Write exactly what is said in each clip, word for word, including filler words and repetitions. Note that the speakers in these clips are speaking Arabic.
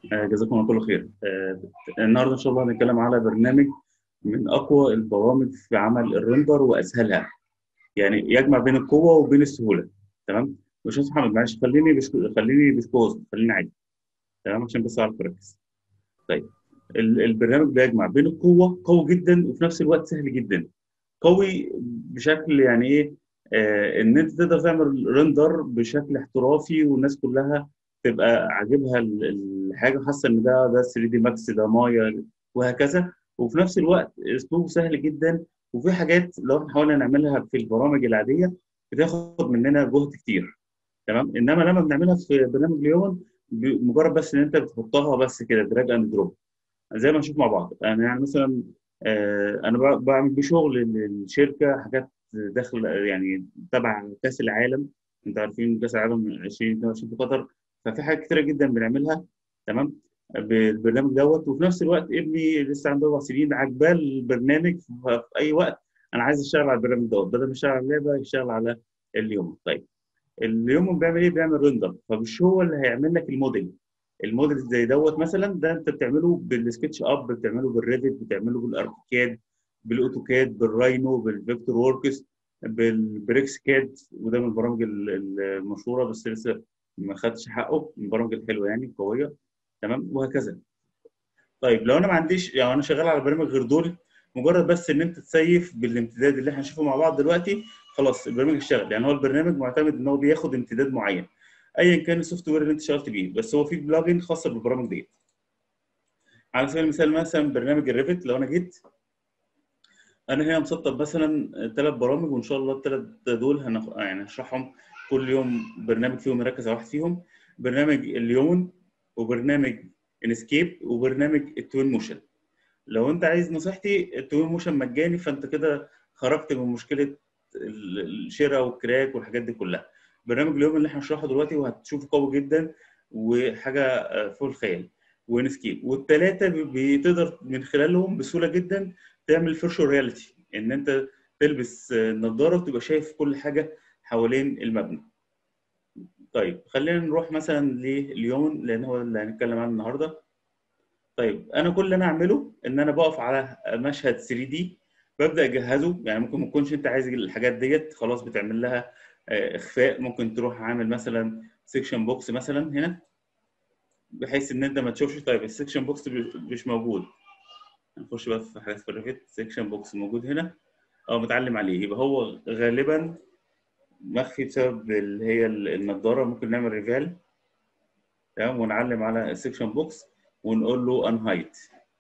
آه، جزاكم الله كل خير. آه، النهارده ان شاء الله هنتكلم على برنامج من اقوى البرامج في عمل الرندر واسهلها، يعني يجمع بين القوه وبين السهوله. تمام. مش يا محمد، معلش خليني بش... خليني بسكوز خليني عادي. تمام عشان بس اعرف اركز. طيب، ال- البرنامج بيجمع بين القوه، قوي جدا وفي نفس الوقت سهل جدا. قوي بشكل يعني ايه؟ آه ان انت تقدر تعمل رندر بشكل احترافي والناس كلها تبقى عاجبها ال- الحاجه، حاسه ان ده ده ثري دي ماكس، ده مايا، وهكذا. وفي نفس الوقت اسلوبه سهل جدا. وفي حاجات لو احنا حاولنا نعملها في البرامج العاديه بتاخد مننا جهد كتير. تمام. انما لما بنعملها في برنامج ليون، مجرد بس ان انت بتحطها بس كده دراج اند دروب زي ما نشوف مع بعض. انا يعني مثلا آه، انا ب- بعمل بشغل للشركه حاجات داخل يعني تبع كاس العالم. انتوا عارفين كاس العالم ألفين واتنين وعشرين في قطر، ففي حاجات كتيره جدا بنعملها. تمام. بالبرنامج دوت. وفي نفس الوقت ابني لسه عنده اربع سنين عجباه البرنامج، في اي وقت انا عايز اشتغل على البرنامج دوت بدل ما يشتغل على اللعبه يشتغل على اليوم. طيب، اليوم بيعمل ايه؟ بيعمل ريندر، فمش هو اللي هيعمل لك الموديل. الموديل زي دوت مثلا ده انت بتعمله بالسكتش اب، بتعمله بالريفت، بتعمله بالاركيكاد، بالاوتوكاد، بالراينو، بالفيكتور ووركس، بالبريكس كاد، وده من البرامج ال- ال- المشهوره بس لسه ما خدش حقه، من البرامج الحلوه يعني القويه. تمام، وهكذا. طيب لو انا ما عنديش، يعني انا شغال على برنامج غير دول، مجرد بس ان انت تسيف بالامتداد اللي احنا هنشوفه مع بعض دلوقتي، خلاص البرنامج اشتغل. يعني هو البرنامج معتمد ان هو بياخد امتداد معين ايا كان السوفت وير اللي انت اشتغلت بيه، بس هو في بلجن خاصه بالبرامج دي. على سبيل المثال مثلا برنامج الريفت، لو انا جيت انا هنا مسطب مثلا ثلاث برامج، وان شاء الله الثلاث دول هنخ... يعني هشرحهم كل يوم، برنامج فيهم نركز على واحد فيهم. برنامج اليوم، وبرنامج انسكيب، وبرنامج التوين موشن. لو انت عايز نصيحتي، التوين موشن مجاني، فانت كده خرجت من مشكله ال- الشراء والكراك والحاجات دي كلها. برنامج اليوم اللي احنا هنشرحه دلوقتي وهتشوفه قوي جدا وحاجه آه، فوق الخيال، ونسكيب. والثلاثه بتقدر من خلالهم بسهوله جدا تعمل فيرتشوال رياليتي، ان انت تلبس آه، نظاره وتبقى شايف كل حاجه حوالين المبنى. طيب خلينا نروح مثلا لليوم لان هو اللي هنتكلم عنه النهارده. طيب انا كل اللي انا اعمله ان انا بقف على مشهد ثري دي، ببدا اجهزه. يعني ممكن ما تكونش انت عايز الحاجات ديت خلاص، بتعمل لها آه، اخفاء. ممكن تروح عامل مثلا سيكشن بوكس مثلا هنا بحيث ان انت ما تشوفش. طيب السيكشن بوكس مش موجود، هنخش بقى في حاجات في الريفت. سيكشن بوكس موجود هنا او متعلم عليه، يبقى هو غالبا مخفي بسبب اللي هي النضاره. ممكن نعمل ريفال، تمام، ونعلم على السيكشن بوكس ونقول له ان هايت.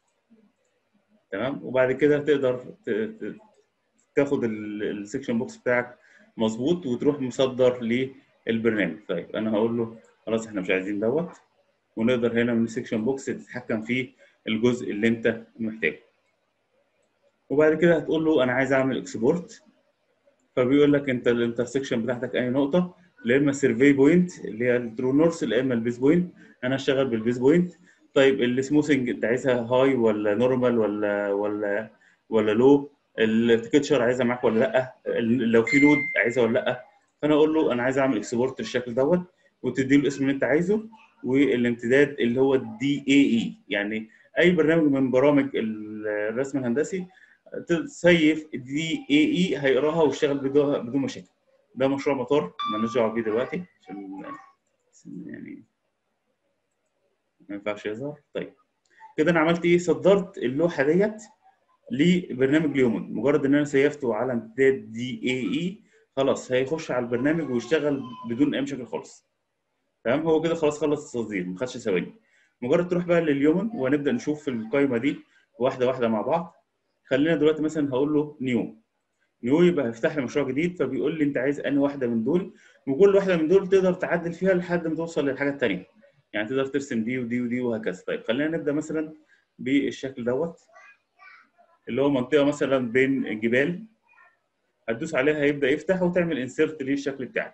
تمام. وبعد كده تقدر ت- ت- تاخد السكشن بوكس بتاعك مظبوط وتروح مصدر للبرنامج. طيب انا هقول له خلاص احنا مش عايزين دوت، ونقدر هنا من السكشن بوكس تتحكم في الجزء اللي انت محتاجه. وبعد كده هتقول له انا عايز اعمل اكسبورت، فبيقول لك انت الانترسكشن بتاعتك اي نقطه، لا اما سيرفي بوينت اللي هي الترو نورث، لا اما البيس بوينت. انا هشتغل بالبيس بوينت. طيب السموثنج انت عايزها هاي ولا نورمال ولا ولا ولا لو؟ التكتشر عايزها معاك ولا لا؟ ال- لو في لود عايزها ولا لا؟ فانا اقول له انا عايز اعمل اكسبورت بالشكل دوت، وتدي له الاسم اللي انت عايزه والامتداد اللي هو الدي اي اي. يعني اي برنامج من برامج الرسم الهندسي تسيف دي اي اي هيقراها ويشتغل بدون بدون مشاكل. ده مشروع مطار مالناش دعوه بيه دلوقتي عشان يعني ما ينفعش يظهر. طيب كده انا عملت ايه؟ صدرت اللوحه ديت لبرنامج ليومن. مجرد ان انا سيفته على امتداد دي اي اي خلاص هيخش على البرنامج ويشتغل بدون اي مشاكل خالص. تمام. هو كده خلاص خلص التصدير، ما خدش ثواني. مجرد تروح بقى لليومن ونبدا نشوف القائمه دي واحده واحده مع بعض. خلينا دلوقتي مثلا هقول له نيو. نيو يبقى هيفتح لي مشروع جديد، فبيقول لي انت عايز انهي واحده من دول، وكل واحده من دول تقدر تعدل فيها لحد ما توصل للحاجه الثانيه. يعني تقدر ترسم دي ودي ودي وهكذا. طيب خلينا نبدا مثلا بالشكل دوت اللي هو منطقه مثلا بين الجبال. هتدوس عليها هيبدا يفتح وتعمل انسيرت للشكل بتاعك.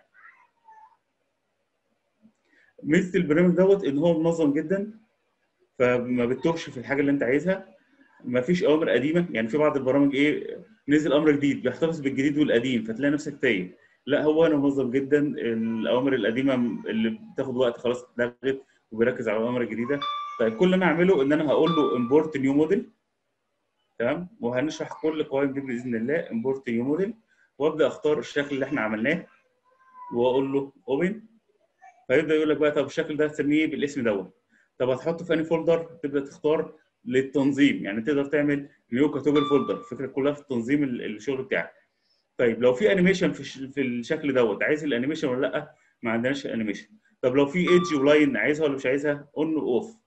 ميزه البرنامج دوت ان هو منظم جدا، فما بتتوهش في الحاجه اللي انت عايزها. ما فيش اوامر قديمه. يعني في بعض البرامج ايه، نزل امر جديد بيحتفظ بالجديد والقديم فتلاقي نفسك تايه. لا هو انا منظم جدا. الاوامر القديمه اللي بتاخد وقت خلاص اتلغت وبيركز على الاوامر الجديده. طيب كل اللي انا هعمله ان انا هقول له امبورت نيو موديل، تمام، وهنشرح كل القوائم دي باذن الله. امبورت نيو موديل، وابدا اختار الشكل اللي احنا عملناه واقول له اوبن. فيبدا يقول لك بقى طب الشكل ده هتسميه بالاسم دوت، طب هتحطه في انهي فولدر؟ تبدا تختار للتنظيم، يعني تقدر تعمل نيو كاتيجوري فولدر، الفكره كلها في التنظيم الشغل بتاعك. طيب لو في انيميشن في في الشكل دوت، عايز الانيميشن ولا لا؟ ما عندناش انيميشن. طب لو في ايدج ولاين، عايزها ولا مش عايزها؟ اون اوف.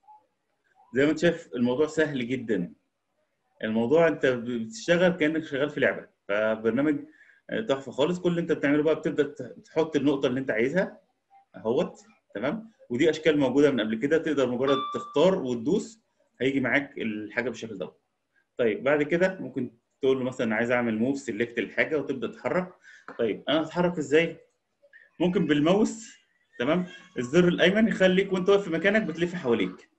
زي ما انت شايف الموضوع سهل جدا. الموضوع انت بتشتغل كانك شغال في لعبه، فبرنامج تحفه خالص. كل اللي انت بتعمله بقى بتبدا تحط النقطه اللي انت عايزها اهوت، تمام. ودي اشكال موجوده من قبل كده، تقدر مجرد تختار وتدوس هيجي معاك الحاجه بالشكل دوت. طيب بعد كده ممكن تقول له مثلا عايز اعمل موف سيلكت الحاجه وتبدا تتحرك. طيب انا هتحرك ازاي؟ ممكن بالماوس، تمام. الزر الايمن يخليك وانت واقف في مكانك بتلف حواليك.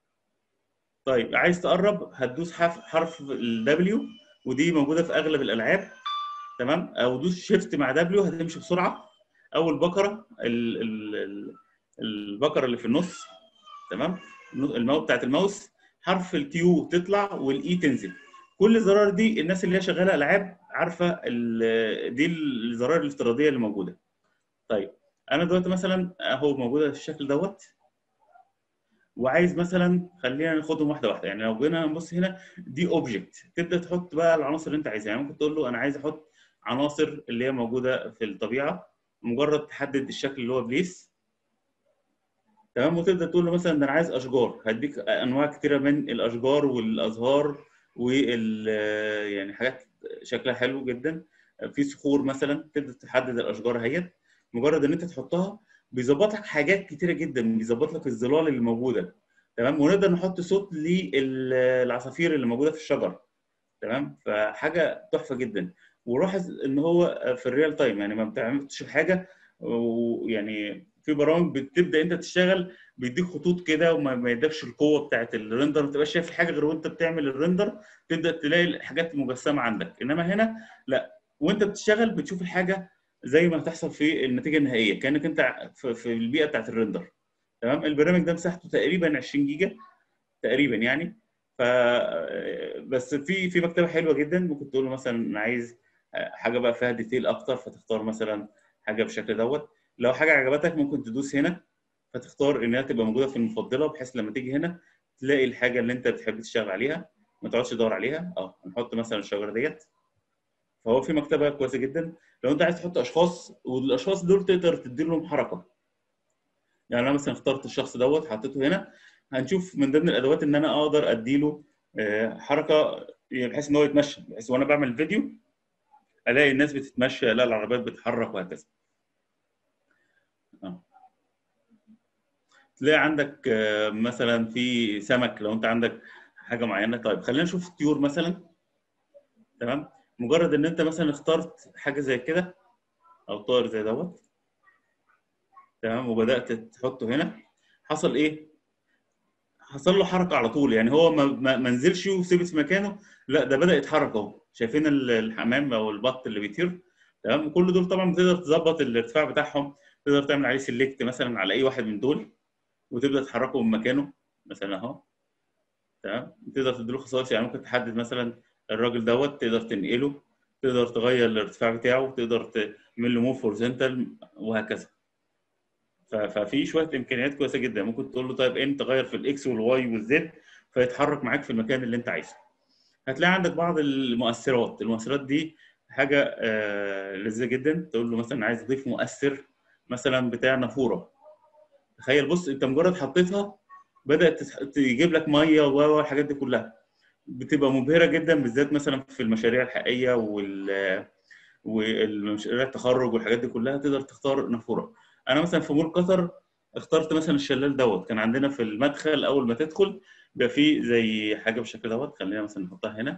طيب عايز تقرب هتدوس حرف حرف الدبليو، ودي موجوده في اغلب الالعاب، تمام. او دوس شيفت مع دبليو هتمشي بسرعه. او البقره ال ال ال البقره اللي في النص، تمام، الماوس بتاعت الماوس، حرف الكيو تطلع والاي تنزل. كل الزرار دي الناس اللي هي شغاله العاب عارفه دي الزرار الافتراضيه اللي موجوده. طيب انا دلوقتي مثلا اهو موجوده في الشكل دوت، وعايز مثلا خلينا ناخدهم واحده واحده. يعني لو جينا نبص هنا دي اوبجكت، تبدا تحط بقى العناصر اللي انت عايزها. يعني ممكن تقول له انا عايز احط عناصر اللي هي موجوده في الطبيعه، مجرد تحدد الشكل اللي هو بليس، تمام. وتبدا تقول له مثلا ده انا عايز اشجار، هديك انواع كتيره من الاشجار والازهار وال يعني حاجات شكلها حلو جدا. في صخور مثلا، تبدا تحدد الاشجار اهيت. مجرد ان انت تحطها بيظبط لك حاجات كتيره جدا، بيظبط لك الظلال اللي موجوده، تمام. ونقدر نحط صوت للعصافير اللي موجوده في الشجر، تمام. فحاجه تحفه جدا. ولاحظ ان هو في الريال تايم، يعني ما بتعملش حاجه، ويعني في برامج بتبدا انت تشتغل بيديك خطوط كده وما ما يدكش القوه بتاعت الريندر، ما تبقاش شايف الحاجه غير وانت بتعمل الريندر، تبدا تلاقي الحاجات مجسمه عندك. انما هنا لا، وانت بتشتغل بتشوف الحاجه زي ما هتحصل في النتيجه النهائيه، كانك انت في في البيئه بتاعت الريندر، تمام. البرنامج ده مساحته تقريبا عشرين جيجا تقريبا يعني. ف بس في في مكتبه حلوه جدا، ممكن تقول له مثلا انا عايز حاجه بقى فيها ديتيل اكتر، فتختار مثلا حاجه بالشكل دوت. لو حاجه عجبتك ممكن تدوس هنا، فتختار انها تبقى موجوده في المفضله، بحيث لما تيجي هنا تلاقي الحاجه اللي انت بتحب تشتغل عليها، ما تقعدش تدور عليها. اه هنحط مثلا الشجره ديت. فهو في مكتبه كويسه جدا. لو انت عايز تحط اشخاص، والاشخاص دول تقدر تدي لهم حركه. يعني انا مثلا اخترت الشخص دوت حطيته هنا، هنشوف من ضمن الادوات ان انا اقدر اديله آه، حركه، يعني بحيث ان هو يتمشى، بحيث وانا بعمل الفيديو الاقي الناس بتتمشى، الاقي العربيات بتتحرك وهكذا. آه. تلاقي عندك آه، مثلا في سمك، لو انت عندك حاجه معينه. طيب خلينا نشوف الطيور مثلا، تمام. مجرد ان انت مثلا اخترت حاجه زي كده او طائر زي دوت، تمام، وبدات تحطه هنا، حصل ايه؟ حصل له حركه على طول. يعني هو ما ما ما نزلش وثبت في مكانه، لا ده بدا يتحرك اهو. شايفين ال- الحمام او البط اللي بيطير، تمام. كل دول طبعا بتقدر تظبط الارتفاع بتاعهم، تقدر تعمل عليه سيلكت مثلا على اي واحد من دول وتبدا تحركه من مكانه مثلا اهو، تمام. تقدر تديله خصائص، يعني ممكن تحدد مثلا الراجل دوت تقدر تنقله، تقدر تغير الارتفاع بتاعه، تقدر تعمل له موف هورزونتال وهكذا. ف- ففي شويه امكانيات كويسه جدا. ممكن تقول له طيب انت تغير في الاكس والواي والزد، فيتحرك معاك في المكان اللي انت عايزه. هتلاقي عندك بعض المؤثرات. المؤثرات دي حاجه آه لذيذه جدا. تقول له مثلا عايز اضيف مؤثر مثلا بتاع نافوره. تخيل، بص انت مجرد حطيتها بدات تتح- تجيب لك ميه والحاجات دي كلها، بتبقى مبهره جدا، بالذات مثلا في المشاريع الحقيقيه وال والمشاريع التخرج والحاجات دي كلها. تقدر تختار نافوره. انا مثلا في مول قطر اخترت مثلا الشلال دوت. كان عندنا في المدخل اول ما تدخل بيبقى فيه زي حاجه بالشكل دوت. خلينا مثلا نحطها هنا،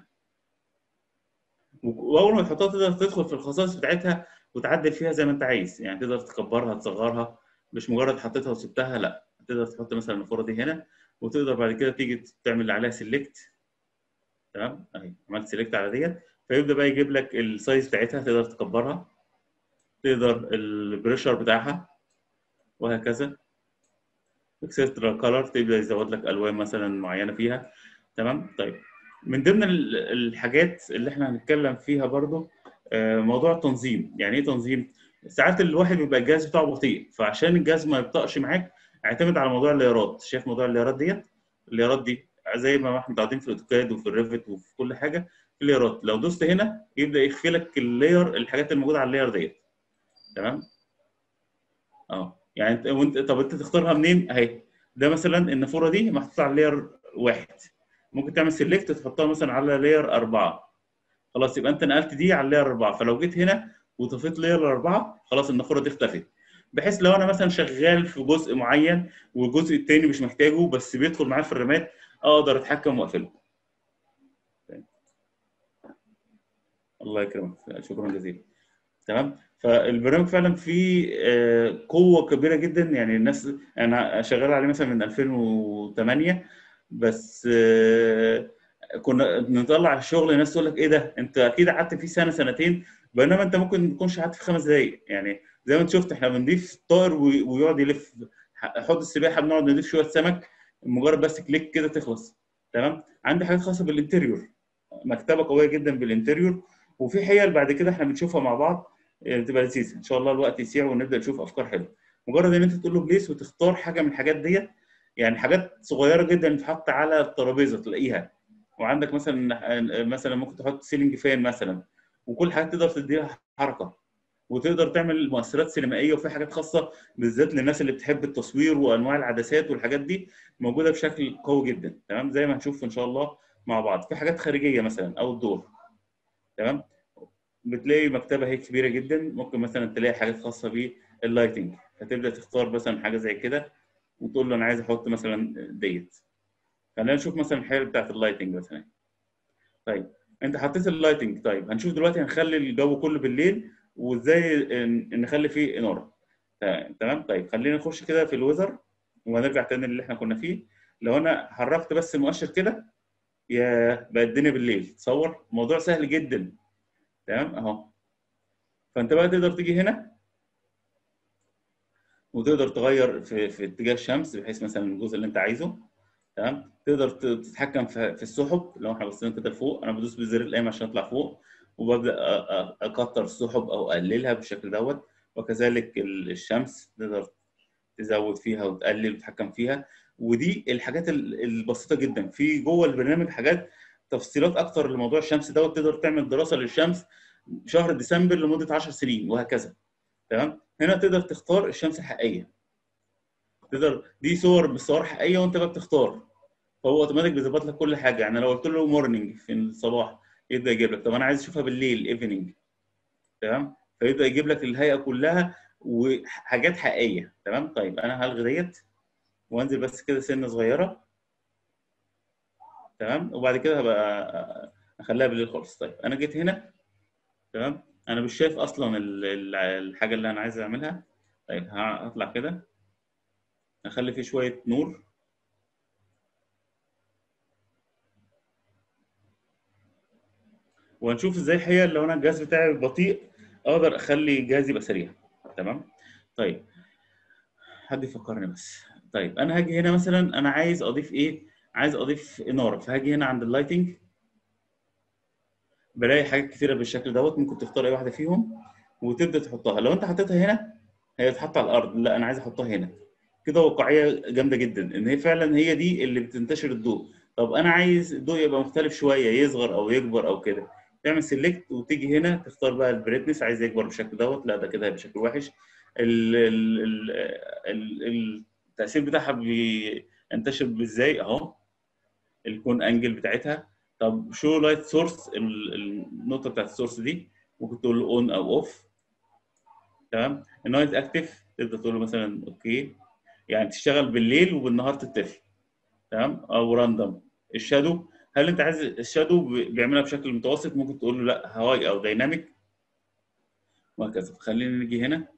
واول ما تحطها تقدر تدخل في الخصائص بتاعتها وتعدل فيها زي ما انت عايز. يعني تقدر تكبرها تصغرها، مش مجرد حطيتها وسبتها، لا، تقدر تحط مثلا النافوره دي هنا، وتقدر بعد كده تيجي تعمل عليها سيلكت، تمام. اهي عملت سيلكت على ديت، فيبدا بقى يجيب لك السايز بتاعتها، تقدر تكبرها، تقدر البريشر بتاعها وهكذا. اكسترا كلر تبدا يزود لك الوان مثلا معينه فيها. تمام. طيب من ضمن ال- الحاجات اللي احنا هنتكلم فيها برضو آه، موضوع التنظيم. يعني ايه تنظيم؟ ساعات الواحد بيبقى الجهاز بتاعه بطيء، فعشان الجهاز ما يبطأش معاك اعتمد على موضوع الليارات. شايف موضوع الليارات ديت؟ الليارات دي زي ما احنا متعودين في الاوتوكاد وفي الريفت وفي كل حاجه، في ليارات لو دوست هنا يبدا يخفي لك اللاير، الحاجات الموجوده على اللاير ديت. تمام. اه يعني انت وانت طب انت تختارها منين اهي؟ ده مثلا النافوره دي محطوطه على لاير واحد، ممكن تعمل سيلكت تحطها مثلا على لاير اربعه، خلاص يبقى انت نقلت دي على لاير اربعه. فلو جيت هنا وطفيت لاير اربعه خلاص النافوره دي اختفت. بحيث لو انا مثلا شغال في جزء معين والجزء التاني مش محتاجه بس بيدخل معايا في الرمات، اقدر اتحكم واقفله. الله يكرمك، شكرا جزيلا. تمام. فالبرنامج فعلا فيه آه، قوه كبيره جدا. يعني الناس، انا شغال عليه مثلا من الفين وتمانية، بس آه، كنا نطلع الشغل الناس تقول لك ايه ده، انت اكيد قعدت فيه سنه سنتين، بينما انت ممكن ما تكونش قعدت في خمس دقائق. يعني زي ما انت شفت احنا بنضيف طائر وي- ويقعد يلف، حوض السباحه بنقعد نضيف شويه سمك، مجرد بس كليك كده تخلص. تمام. عندي حاجات خاصه بالانتريور، مكتبه قويه جدا بالانتريور، وفي حيل بعد كده احنا بنشوفها مع بعض آه، بتبقى لذيذه ان شاء الله. الوقت يسيع ونبدا نشوف افكار حلوه. مجرد ان انت تقول له بليس وتختار حاجه من الحاجات ديت، يعني حاجات صغيره جدا تتحط على الترابيزه تلاقيها. وعندك مثلا آه، مثلا ممكن تحط سيلينج فان مثلا، وكل حاجه تقدر تديها حركه، وتقدر تعمل مؤثرات سينمائيه. وفي حاجات خاصه بالذات للناس اللي بتحب التصوير وانواع العدسات والحاجات دي موجوده بشكل قوي جدا. تمام. زي ما هنشوف ان شاء الله مع بعض. في حاجات خارجيه مثلا او الدور. تمام. بتلاقي مكتبه هي كبيره جدا، ممكن مثلا تلاقي حاجات خاصه باللايتنج، فتبدا تختار مثلا حاجه زي كده وتقول له انا عايز احط مثلا ديت. خلينا نشوف مثلا الحاجه بتاعت اللايتنج مثلا. طيب انت حطيت اللايتنج، طيب هنشوف دلوقتي هنخلي الجو كله بالليل وازاي ن- نخلي فيه اناره. تمام. طيب خلينا نخش كده في الويزر وهنرجع تاني اللي احنا كنا فيه. لو انا حركت بس المؤشر كده، يا بقى الدنيا بالليل. تصور موضوع سهل جدا. تمام اهو. فانت بقى تقدر تيجي هنا وتقدر تغير في, في اتجاه الشمس بحيث مثلا الجزء اللي انت عايزه. تمام. تقدر ت- تتحكم في, في السحب. لو احنا بصينا كده لفوق، انا بدوس بالزر الايمن عشان اطلع فوق، وببدا أ- أ- اكتر السحب او اقللها بالشكل دوت. وكذلك ال- الشمس تقدر تزود فيها وتقلل وتتحكم فيها. ودي الحاجات ال- البسيطه جدا. في جوه البرنامج حاجات تفصيلات اكتر لموضوع الشمس دوت. تقدر تعمل دراسه للشمس شهر ديسمبر لمده عشر سنين وهكذا. تمام. هنا تقدر تختار الشمس الحقيقيه، تقدر دي صور بالصور حقيقيه وانت بقى بتختار. فهو اوتوماتيك بيظبط لك كل حاجه. يعني لو قلت له مورنينج في الصباح يبدا يجيب لك. طب انا عايز اشوفها بالليل ايفنينج. تمام. فيبدا يجيب لك الهيئه كلها وحاجات حقيقيه. تمام. طيب انا هلغي ديت وانزل بس كده سنه صغيره. تمام. وبعد كده هبقى اخليها بالليل خالص. طيب انا جيت هنا. تمام. انا مش شايف اصلا ال- ال- الحاجه اللي انا عايز اعملها. طيب هطلع كده اخلي فيه شويه نور وهنشوف ازاي هي لو انا الجهاز بتاعي بطيء اقدر اخلي جهازي يبقى سريع. تمام. طيب حد يفكرني بس. طيب انا هاجي هنا مثلا انا عايز اضيف ايه؟ عايز اضيف اناره. فهاجي هنا عند اللايتنج بلاقي حاجات كتيره بالشكل دوت. ممكن تختار اي واحده فيهم وتبدا تحطها. لو انت حطيتها هنا هي تتحط على الارض، لا انا عايز احطها هنا. كده واقعيه جامده جدا ان هي فعلا هي دي اللي بتنتشر الضوء. طب انا عايز الضوء يبقى مختلف شويه، يصغر او يكبر او كده، تعمل سيلكت وتيجي هنا تختار بقى البريتنس. عايز يكبر بالشكل دوت، لا ده كده هيبقى شكله وحش. ال ال ال ال التاثير بتاعها بينتشر ازاي اهو، الكون انجل بتاعتها. طب شو لايت سورس، النقطه بتاعت السورس دي ممكن تقول له اون او اوف. تمام. النايت اكتف تقدر تقول له مثلا اوكي، يعني تشتغل بالليل وبالنهار تطفي. تمام. او راندوم. الشادو، هل انت عايز الشادو بيعملها بشكل متوسط؟ ممكن تقول له لا هواي او دايناميك وهكذا. خلينا نيجي هنا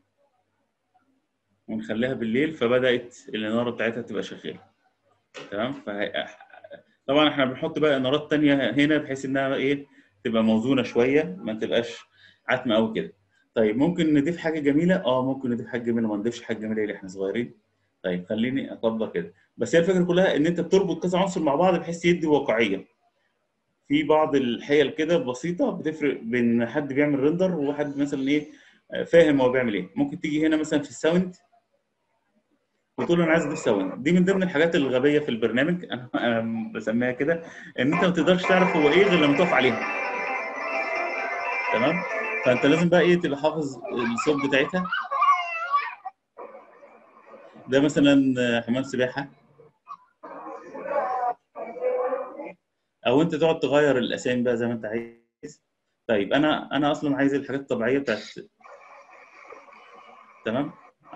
ونخليها بالليل فبدات الاناره بتاعتها تبقى شغاله. تمام. فهي... طبعا احنا بنحط بقى انارات تانية هنا بحيث انها ايه، تبقى موزونه شويه ما تبقاش عتمه قوي كده. طيب ممكن نضيف حاجه جميله. اه ممكن نضيف حاجه جميله. ما نضيفش حاجه جميله ليه؟ احنا صغيرين. طيب خليني اطبق كده، بس هي الفكره كلها ان انت بتربط كذا عنصر مع بعض بحيث يدي واقعيه. في بعض الحيل كده بسيطه بتفرق بين حد بيعمل ريندر وواحد مثلا ايه فاهم هو بيعمل ايه. ممكن تيجي هنا مثلا في الساوند وتقول له انا عايز اضيف ساوند. دي من ضمن الحاجات الغبيه في البرنامج، انا أنا بسميها كده، ان انت ما تقدرش تعرف هو ايه غير لما تقف عليها. تمام؟ فانت لازم بقى ايه تبقى حافظ الصوت بتاعتها. ده مثلا حمام سباحه، او انت تقعد تغير الاسامي بقى زي ما انت عايز. طيب انا انا اصلا عايز الحاجات الطبيعيه بتاعت. تمام.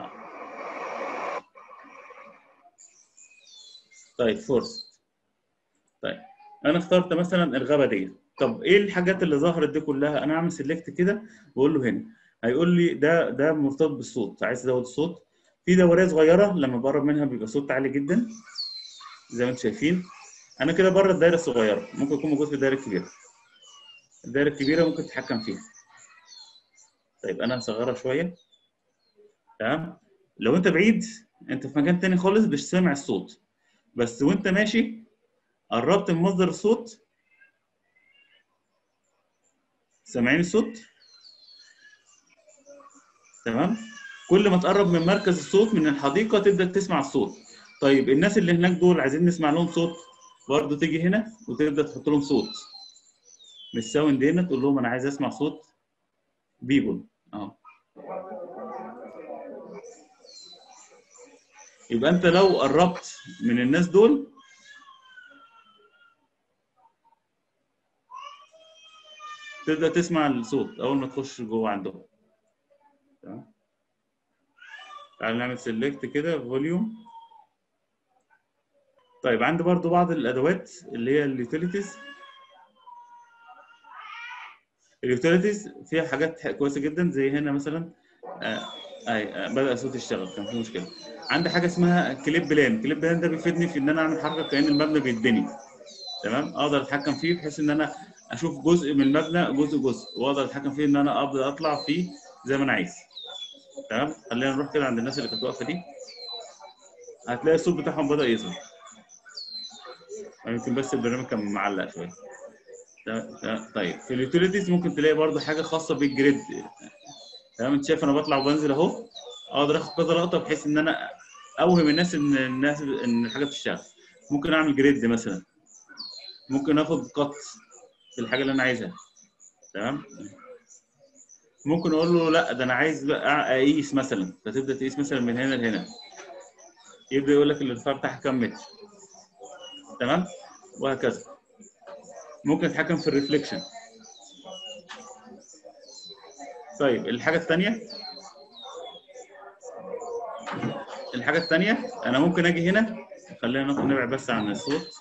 طيب فورس. طيب انا اخترت مثلا الغابه دي. طب ايه الحاجات اللي ظهرت دي كلها؟ انا اعمل سيلكت كده واقول له هنا، هيقول لي ده ده مرتبط بالصوت، عايز تزود الصوت. في دوريه صغيره لما بقرب منها بيبقى صوت عالي جدا زي ما انتم شايفين. انا كده بره الدايره الصغيره، ممكن يكون موجود في الدايره الكبيره. الدايره الكبيره ممكن تتحكم فيها. طيب انا هصغرها شويه. تمام. لو انت بعيد، انت في مكان تاني خالص مش سامع الصوت، بس وانت ماشي قربت من مصدر الصوت. سامعين الصوت؟ تمام. كل ما تقرب من مركز الصوت من الحديقه تبدا تسمع الصوت. طيب الناس اللي هناك دول عايزين نسمع لهم صوت، برضه تيجي هنا وتبدا تحط لهم صوت من الساوند هنا، تقول لهم انا عايز اسمع صوت بيبول. اه. يبقى انت لو قربت من الناس دول تبدا تسمع الصوت اول ما تخش جوه عندهم. تمام. تعال نعمل سيلكت كده فوليوم. طيب عندي برضو بعض الادوات اللي هي اليوتيليتيز. اليوتيليتيز فيها حاجات كويسه جدا، زي هنا مثلا آه اي آه بدا الصوت يشتغل، كان في مشكله. عندي حاجه اسمها كليب بلان. كليب بلان ده بيفيدني في ان انا اعمل حركه كأن المبنى بيتبني. تمام. اقدر اتحكم فيه بحيث ان انا اشوف جزء من المبنى جزء جزء، واقدر اتحكم فيه ان انا ابدا اطلع فيه زي ما انا عايز. تمام. خلينا نروح كده عند الناس اللي كانت واقفه دي، هتلاقي الصوت بتاعهم بدا يظهر. يمكن بس البرنامج كان معلق شويه. طيب في اليوتيليتيز ممكن تلاقي برضو حاجه خاصه بالجريد. تمام. انت شايف انا بطلع وبنزل اهو، اقدر اخد كذا لقطه بحيث ان انا اوهم الناس ان الناس ان الحاجه بتشتغل. ممكن اعمل جريد مثلا، ممكن اخد قط في الحاجه اللي انا عايزها. تمام. ممكن اقول له لا ده انا عايز بقى اقيس مثلا، فتبدا تقيس مثلا من هنا لهنا، يبدا يقول لك الارتفاع بتاعها كام متر. تمام. وهكذا. ممكن اتحكم في الريفليكشن. طيب الحاجه الثانيه الحاجه الثانيه انا ممكن اجي هنا، خلينا نبعد بس عن الصوت.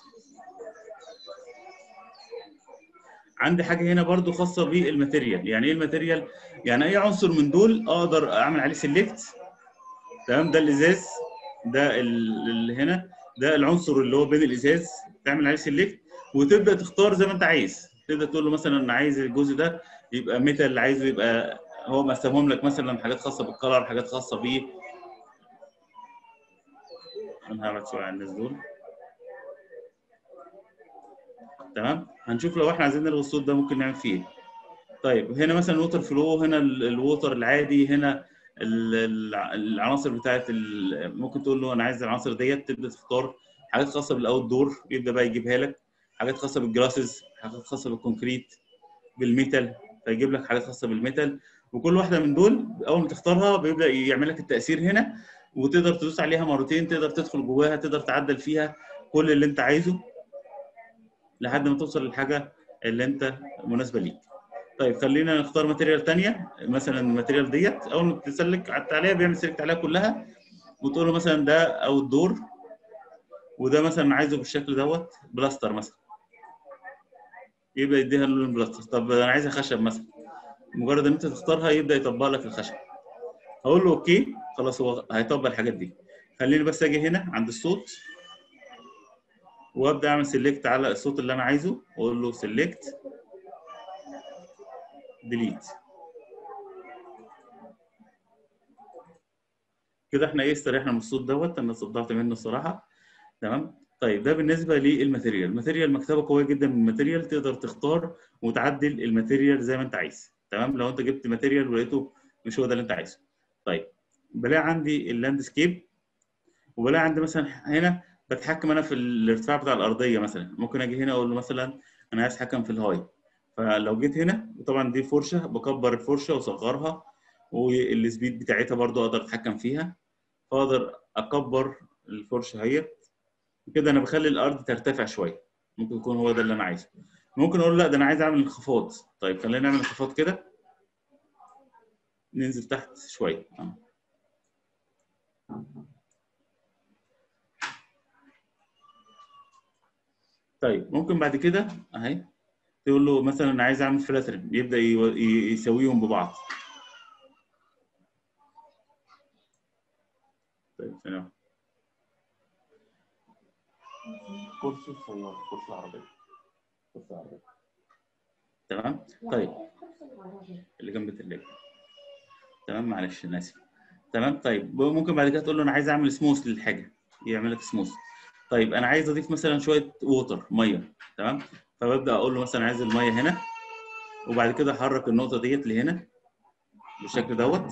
عندي حاجه هنا برضو خاصه بالماتيريال. يعني ايه الماتيريال؟ يعني اي عنصر من دول اقدر اعمل عليه سيلكت. تمام. ده الازاز، ده اللي هنا، ده العنصر اللي هو بين الازاز، تعمل عليه سيلكت وتبدا تختار زي ما انت عايز. تبدا تقول له مثلا انا عايز الجزء ده يبقى ميتال، عايزه يبقى، هو مقسمهم لك مثلا حاجات خاصه بالكلر، حاجات خاصه بيه. انا هبعد شويه عن الناس دول. تمام. هنشوف لو احنا عايزين نلغي الصوت ده ممكن نعمل فيه ايه. طيب هنا مثلا الووتر فلو، هنا الووتر العادي، هنا العناصر بتاعت ممكن تقول له انا عايز العناصر ديت، تبدا تختار حاجات خاصه بالاوت دور، يبدا بقى يجيبها لك. حاجات خاصه بالجلاسز، حاجات خاصه بالكونكريت، بالميتال، فيجيب لك حاجات خاصه بالميتال. وكل واحده من دول اول ما تختارها بيبدا يعمل لك التاثير هنا، وتقدر تدوس عليها مرتين، تقدر تدخل جواها، تقدر تعدل فيها كل اللي انت عايزه لحد ما توصل للحاجه اللي انت مناسبه ليك. طيب خلينا نختار ماتيريال ثانيه، مثلا الماتيريال ديت اول ما تسلك عليها بيعمل سيلكت عليها كلها، وتقول له مثلا ده او الدور، وده مثلا عايزه بالشكل دوت بلاستر مثلا، يبقى يديها لون بلاستر. طب انا عايزها خشب مثلا، مجرد ان انت تختارها يبدا يطبق لك الخشب. هقول له اوكي خلاص، هو هيطبق الحاجات دي. خليني بس اجي هنا عند الصوت وابدا اعمل سيلكت على الصوت اللي انا عايزه، واقول له سيلكت ديليت. كده احنا ايه استريحنا من الصوت دوت، انا صدعت منه الصراحه. تمام. طيب ده بالنسبه للماتيريال. الماتيريال مكتبه قويه جدا من الماتيريال، تقدر تختار وتعدل الماتيريال زي ما انت عايز. تمام. لو انت جبت ماتيريال ولقيته مش هو ده اللي انت عايزه. طيب بلاقي عندي اللاندسكيب، وبلاقي عندي مثلا هنا بتحكم انا في الارتفاع بتاع الارضيه. مثلا ممكن اجي هنا اقول له مثلا انا عايز اتحكم في الهاي. فلو جيت هنا، وطبعا دي فرشه، بكبر الفرشه واصغرها، والسبيد بتاعتها برضو اقدر اتحكم فيها، فاقدر اكبر الفرشه اهي كده. انا بخلي الارض ترتفع شويه، ممكن يكون هو ده اللي انا عايزه. ممكن اقول لا ده انا عايز اعمل انخفاض. طيب خلينا نعمل انخفاض كده، ننزل تحت شويه. اه طيب ممكن بعد كده اهي تقول له مثلا انا عايز اعمل فلاترن، يبدا يو- ي- يسويهم ببعض. طيب ثانيه، كرسي السيارة، كرسي العربية، كرسي العربية. تمام. طيب اللي جنب التلاجة. تمام معلش انا اسف. تمام. طيب ممكن بعد كده تقول له انا عايز اعمل سموث للحاجه، يعمل لك سموث. طيب انا عايز اضيف مثلا شويه ووتر، ميه. تمام. فببدا اقول له مثلا عايز الميه هنا، وبعد كده احرك النقطه ديت لهنا بالشكل دوت.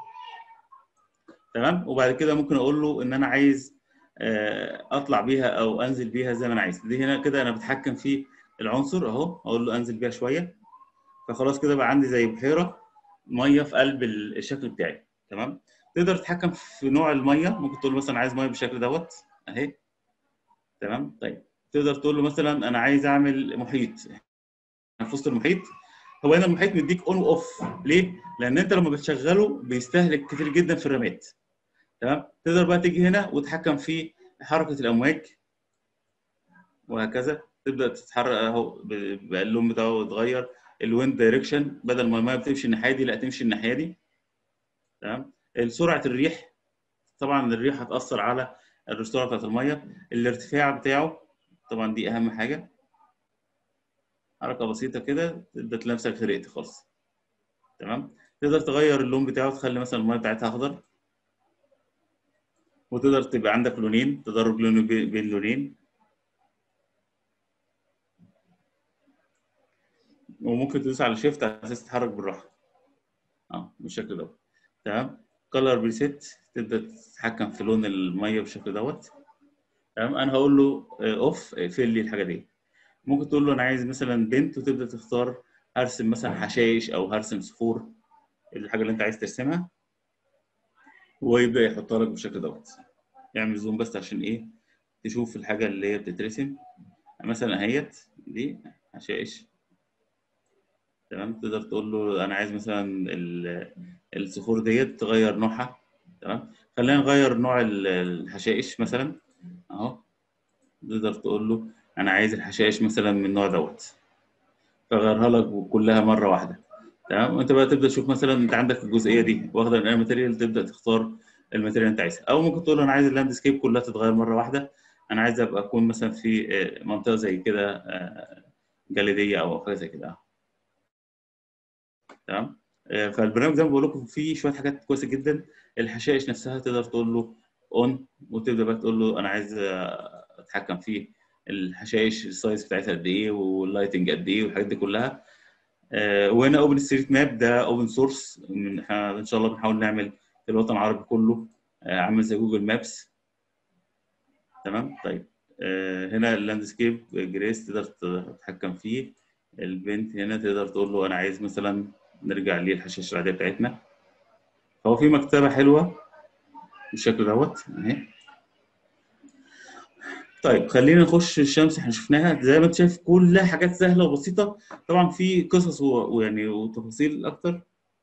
تمام. وبعد كده ممكن اقول له ان انا عايز آه، اطلع بيها او انزل بيها زي ما انا عايز. دي هنا كده انا بتحكم في العنصر اهو، اقول له انزل بيها شويه، فخلاص كده بقى عندي زي بحيره ميه في قلب الشكل بتاعي. تمام. تقدر تتحكم في نوع الميه، ممكن تقول له مثلا عايز ميه بالشكل دوت اهي. تمام. طيب تقدر تقول له مثلا انا عايز اعمل محيط في وسط المحيط. هو هنا المحيط مديك اون واوف ليه؟ لان انت لما بتشغله بيستهلك كتير جدا في الرماد. تمام. تقدر بقى تيجي هنا وتتحكم في حركه الامواج وهكذا. تبدا تتحرك اهو، ب- بقى اللون بتاعه يتغير. الويند دايركشن، بدل ما الميه بتمشي الناحيه دي لا تمشي الناحيه دي. تمام. سرعه الريح، طبعا الريح هتاثر على الرسوله بتاعت الميه. الارتفاع بتاعه، طبعا دي اهم حاجه. حركه بسيطه كده تبدا تلاقي نفسك غرقت خالص. تمام. تقدر تغير اللون بتاعه، تخلي مثلا الميه بتاعتها اخضر، وتقدر تبقى عندك لونين، تدرج لون بي- بين لونين. وممكن تدوس على شيفت على اساس تتحرك بالراحه اه بالشكل دوت. تمام. كلر بريسيت، تبدا تتحكم في لون الميه بالشكل دوت. تمام. انا هقول له اوف، اقفل لي الحاجه دي. ممكن تقول له انا عايز مثلا بنت، وتبدا تختار هرسم مثلا حشائش او هرسم صخور، الحاجه اللي انت عايز ترسمها، ويبدا يحطها لك بالشكل دوت. يعمل زوم بس عشان ايه تشوف الحاجه اللي هي بتترسم. مثلا اهيت دي حشائش. تمام. تقدر تقول له انا عايز مثلا ال- الصخور ديت تغير نوعها. تمام. خلينا نغير نوع ال- الحشائش مثلا اهو. تقدر تقول له انا عايز الحشائش مثلا من النوع دوت، فغيرها لك كلها مره واحده. تمام. وانت بقى تبدا تشوف مثلا انت عندك الجزئيه دي واخده من اي ماتيريال، تبدا تختار الماتيريال اللي انت عايزها. او ممكن تقول له انا عايز اللاندسكيب كلها تتغير مره واحده، انا عايز ابقى اكون مثلا في آه، منطقه زي كده، آه، جليديه او حاجه زي كده. تمام. آه، فالبرنامج زي ما بقول لكم فيه شويه حاجات كويسه جدا. الحشائش نفسها تقدر تقول له اون، وتبدا بقى تقول له انا عايز آه، اتحكم في الحشائش، السايز بتاعتها قد ايه، واللايتنج قد ايه، والحاجات دي كلها. آه، وهنا اوبن ستريت ماب ده اوبن سورس، احنا ان شاء الله بنحاول نعمل في الوطن العربي كله آه، عامل زي جوجل مابس. تمام. طيب آه، هنا اللاندسكيب جريس تقدر تتحكم فيه. البنت هنا تقدر تقول له انا عايز مثلا نرجع للحشائش العاديه بتاعتنا. فهو في مكتبه حلوه بالشكل دوت اهي. طيب خلينا نخش الشمس، احنا شفناها زي ما انت شايف كلها حاجات سهله وبسيطه. طبعا في قصص و- ويعني وتفاصيل اكتر.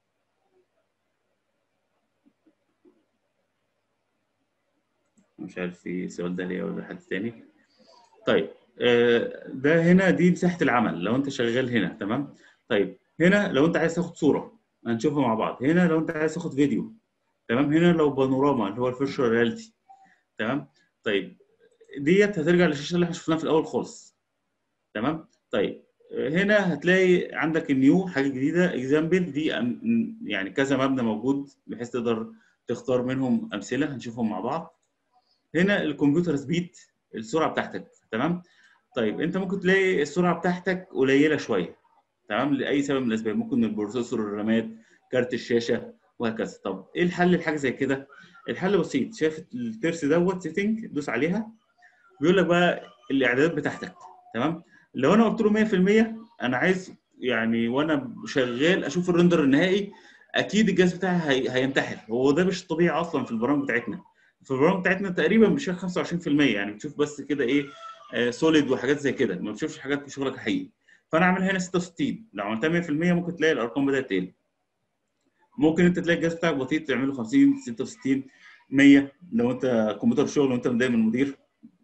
مش عارف في سؤال ده ليا ولا حد تاني. طيب آه، ده هنا دي مساحه العمل لو انت شغال هنا. تمام. طيب هنا لو انت عايز تاخد صوره هنشوفها مع بعض. هنا لو انت عايز تاخد فيديو. تمام. هنا لو بانوراما اللي هو الفيرشوال رياليتي. تمام. طيب ديت هترجع للشاشه اللي احنا شفناها في الاول خالص. تمام. طيب هنا هتلاقي عندك النيو حاجه جديده اكزامبل دي، أم- يعني كذا مبنى موجود بحيث تقدر تختار منهم امثله هنشوفهم مع بعض. هنا الكمبيوتر سبيد، السرعه بتاعتك، تمام. طيب انت ممكن تلاقي السرعه بتاعتك قليله شويه، تمام، لاي سبب من الاسباب، ممكن من البروسيسور، الرامات، كارت الشاشه، وهكذا. طب ايه الحل لحاجه زي كده؟ الحل بسيط، شايف الترس دوت سيتنج، دوس عليها، بيقول لك بقى الاعدادات بتاعتك، تمام. لو انا قلت له مية في المية، انا عايز يعني وانا شغال اشوف الريندر النهائي، اكيد الجهاز بتاعي هي... هينتحر. هو ده مش الطبيعي اصلا في البرامج بتاعتنا. في البرامج بتاعتنا تقريبا مش خمسة وعشرين في المية، يعني بتشوف بس كده ايه، آه سوليد وحاجات زي كده، ما بتشوفش حاجات في شغلك حقيقي. فانا عامل هنا ستة وستين، لو عملتها مية في المية ممكن تلاقي الارقام بدات تقل. ممكن انت تلاقي الجهاز بتاعك بطيء تعمله خمسين، ستة وستين، مية لو انت كمبيوتر شغل وانت متضايق من المدير.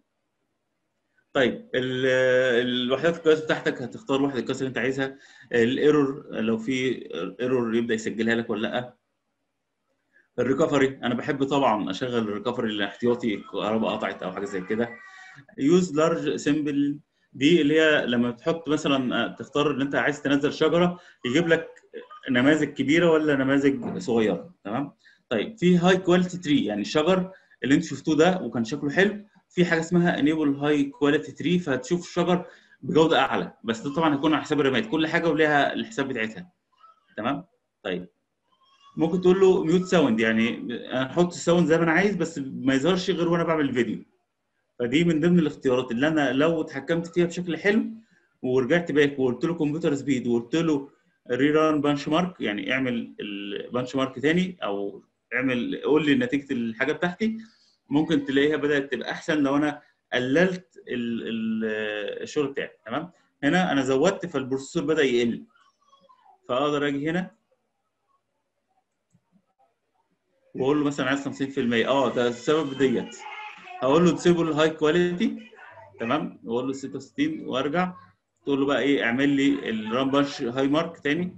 طيب ال- الوحدات القياس بتاعتك هتختار وحده القياس اللي انت عايزها. الايرور لو في ايرور يبدا يسجلها لك ولا لا. الريكفري انا بحب طبعا اشغل الريكفري الاحتياطي، الكهرباء قطعت او حاجه زي كده. يوز لارج سيمبل، دي اللي هي لما تحط مثلا تختار ان انت عايز تنزل شجره يجيب لك نماذج كبيره ولا نماذج صغيره، تمام. طيب في هاي كواليتي تري، يعني الشجر اللي انت شفتوه ده وكان شكله حلو، في حاجه اسمها انيبل هاي كواليتي تري، فهتشوف الشجر بجوده اعلى، بس ده طبعا هيكون على حساب الرماد، كل حاجه وليها الحساب بتاعتها، تمام. طيب ممكن تقول له ميوت ساوند، يعني انا احط الساوند زي ما انا عايز بس ما يظهرش غير وانا بعمل الفيديو. فدي من ضمن الاختيارات اللي انا لو اتحكمت فيها بشكل حلو، ورجعت باك وقلت له كمبيوتر سبيد وقلت له ريران بانش مارك، يعني اعمل البانش مارك تاني، او اعمل قول لي نتيجه الحاجه بتاعتي، ممكن تلاقيها بدات تبقى احسن لو انا قللت ال ال الشغل بتاعي، تمام. هنا انا زودت فالبروسيسور بدا يقل، فاقدر اجي هنا واقول له مثلا عايز خمسين في المية، اه ده السبب ديت. هقول له ديسيبل هاي كواليتي، تمام، واقول له ستة وستين وارجع. تقول له بقى ايه، اعمل لي الرام بانش هاي مارك تاني.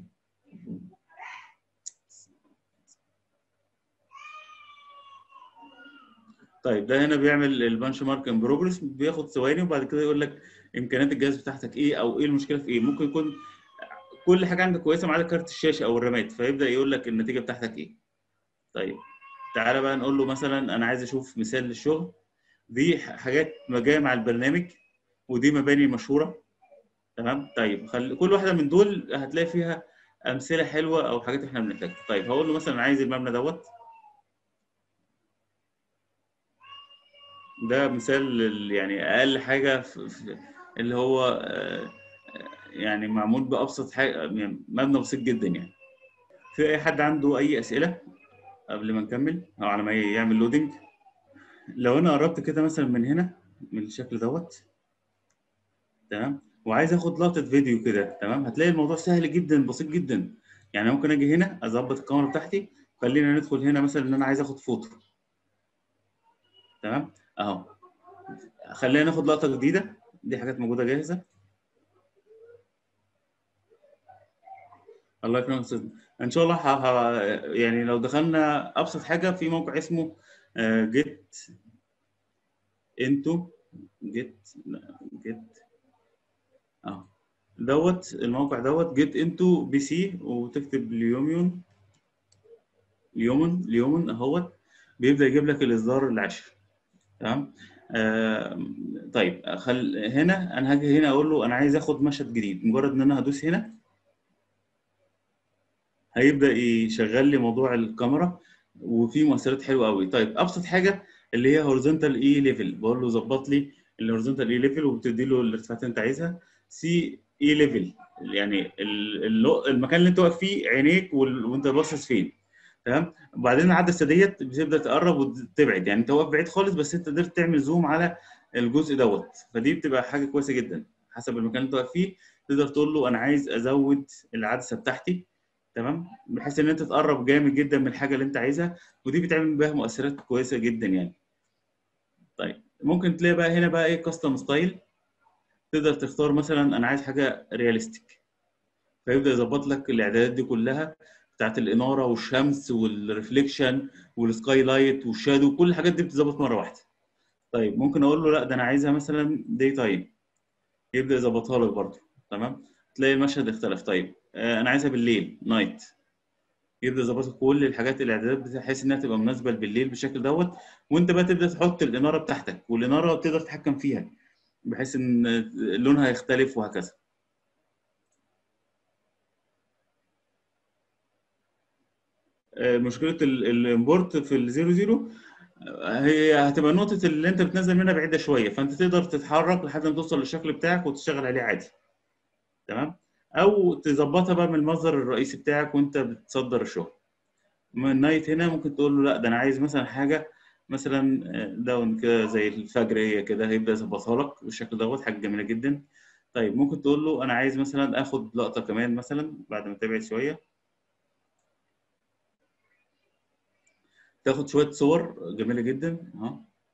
طيب ده هنا بيعمل البانش مارك ان بروجرس، بياخد ثواني وبعد كده يقول لك امكانيات الجهاز بتاعتك ايه، او ايه المشكله في ايه. ممكن يكون كل حاجه عندك كويسه ما عدا كارت الشاشه او الرامات، فيبدا يقول لك النتيجه بتاعتك ايه. طيب تعالى بقى نقول له مثلا انا عايز اشوف مثال للشغل. دي حاجات جايه مع البرنامج، ودي مباني مشهوره، تمام. طيب خل... كل واحده من دول هتلاقي فيها امثله حلوه او حاجات احنا بنحتاجها. طيب هقول له مثلا عايز المبنى دوت، ده مثال لل- يعني اقل حاجه في في اللي هو آه، يعني معمول بابسط حاجه، يعني مبنى بسيط جدا يعني. في اي حد عنده اي اسئله قبل ما نكمل او على ما يعمل لودنج؟ لو انا قربت كده مثلا من هنا، من الشكل دوت، تمام، وعايز اخد لقطه فيديو كده، تمام، هتلاقي الموضوع سهل جدا بسيط جدا. يعني ممكن اجي هنا اظبط الكاميرا بتاعتي، خلينا ندخل هنا مثلا ان انا عايز اخد فوتو، تمام، اهو. خلينا ناخد لقطه جديده، دي حاجات موجوده جاهزه. الله يكرمك يا استاذ. ان شاء الله ه... ه... يعني لو دخلنا ابسط حاجه في موقع اسمه جيت انتو، جيت جيت اه دوت الموقع دوت جيت انتو بي سي، وتكتب ليوميون، ليومن ليومن اهوت، بيبدا يجيب لك الاصدار العاشر، تمام. آه طيب خل... هنا انا هاجي هنا اقول له انا عايز اخد مشهد جديد، مجرد ان انا هدوس هنا هيبدا يشغل لي موضوع الكاميرا، وفي مؤثرات حلوه قوي. طيب ابسط حاجه اللي هي هوريزونتال اي ليفل، بقول له ظبط لي الهوريزونتال اي ليفل، وبتدي له الارتفاعات اللي انت عايزها. سي اي ليفل، يعني ال- ال- المكان اللي انت واقف فيه عينيك وال- وانت باصص فين، تمام. وبعدين العدسه ديت بتبدا تقرب وتبعد، يعني انت واقف بعيد خالص بس انت قدرت تعمل زوم على الجزء دوت، فدي بتبقى حاجه كويسه جدا. حسب المكان اللي انت واقف فيه تقدر تقول له انا عايز ازود العدسه بتاعتي، تمام، بحيث ان انت تقرب جامد جدا من الحاجه اللي انت عايزها، ودي بتعمل بيها مؤثرات كويسه جدا يعني. طيب ممكن تلاقي بقى هنا بقى ايه كاستم ستايل، تقدر تختار مثلا انا عايز حاجه رياليستيك، فيبدا يظبط لك الاعدادات دي كلها بتاعت الاناره والشمس والريفليكشن والسكاي لايت والشادو، كل الحاجات دي بتظبط مره واحده. طيب ممكن اقول له لا ده انا عايزها مثلا داي تايم، يبدا يظبطها لك برضه، تمام. تلاقي المشهد اختلف. طيب آه انا عايزها بالليل نايت، يبدا يظبط لك كل الحاجات الاعدادات بحيث انها تبقى مناسبه بالليل بالشكل دوت. وانت بقى تبدا تحط الاناره بتاعتك، والاناره تقدر تتحكم فيها بحيث ان لونها يختلف وهكذا. آه، مشكله ال- الامبورت في الزيرو زيرو، آه، هي هتبقى نقطه اللي انت بتنزل منها بعيده شويه، فانت تقدر تتحرك لحد ما توصل للشكل بتاعك وتشتغل عليه عادي. تمام. او تظبطها بقى من المصدر الرئيسي بتاعك وانت بتصدر الشغل. من النايت هنا ممكن تقول له لا ده انا عايز مثلا حاجه مثلا داون كده زي الفجريه كده، هيبدا يظبطها لك بالشكل دوت، حاجه جميله جدا. طيب ممكن تقول له انا عايز مثلا اخد لقطه كمان مثلا بعد ما تبعد شويه، تاخد شويه صور جميله جدا اهو.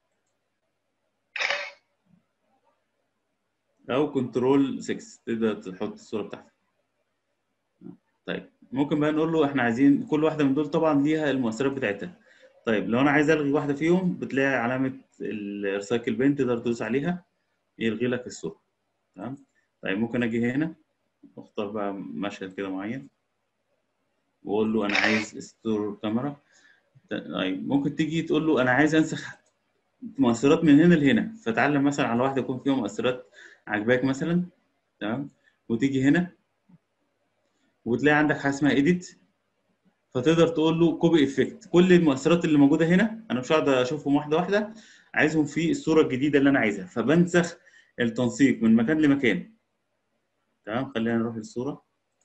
او كنترول ستة تقدر تحط الصوره بتاعتك. طيب ممكن بقى نقول له احنا عايزين كل واحده من دول طبعا ليها المؤثرات بتاعتها. طيب لو انا عايز الغي واحده فيهم، بتلاقي علامه الريسايكل بين، تقدر تدوس عليها يلغي لك الصوره. تمام. طيب ممكن اجي هنا واختار بقى مشهد كده معين، واقول له انا عايز ستور كاميرا. طيب ممكن تيجي تقول له انا عايز انسخ مؤثرات من هنا لهنا، فتعلم مثلا على واحده يكون فيها مؤثرات عجباك مثلا. تمام. وتيجي هنا وتلاقي عندك حاجه اسمها ايديت، فتقدر تقول له كوبي افكت. كل المؤثرات اللي موجوده هنا انا مش هقدر اشوفهم واحده واحده، عايزهم في الصوره الجديده اللي انا عايزها، فبنسخ التنسيق من مكان لمكان. تمام. خلينا نروح للصوره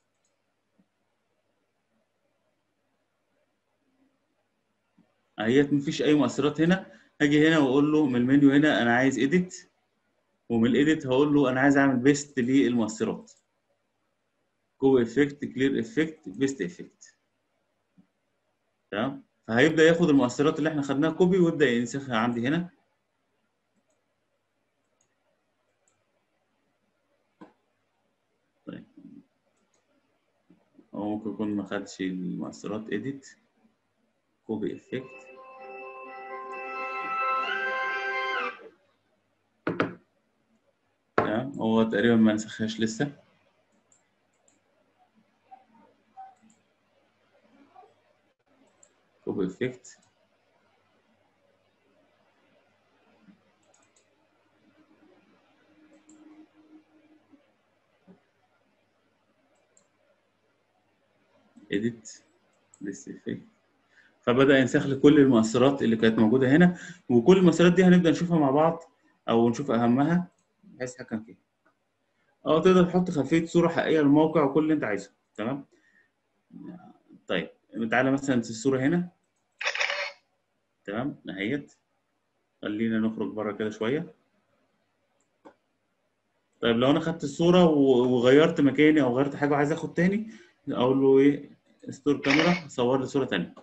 اهيت، مفيش اي مؤثرات هنا. هاجي هنا واقول له من المنيو هنا انا عايز ايديت، ومن الايديت هقول له انا عايز اعمل بيست للمؤثرات، جو افكت، كلير افكت، بيست افكت. تمام. فهيبدا ياخد المؤثرات اللي احنا خدناها كوبي ويبدا ينسخها عندي هنا. طيب هو ممكن يكون ما خدش المؤثرات ايديت، كوبي افكت. تمام. هو تقريبا ما نسخهاش لسه. كوبي افكت، ايديت، بيست افكت. فبدا ينسخ لي كل المؤثرات اللي كانت موجوده هنا، وكل المؤثرات دي هنبدا نشوفها مع بعض او نشوف اهمها بحيث نتحكم فيها. اه تقدر تحط خلفيه صوره حقيقيه للموقع وكل اللي انت عايزه. تمام. طيب تعالى مثلا في الصوره هنا. تمام اهيت. خلينا نخرج بره كده شويه. طيب لو انا خدت الصوره و- وغيرت مكاني او غيرت حاجه وعايز اخد تاني، اقول له ايه، ستور كاميرا، صور لي صوره تانيه.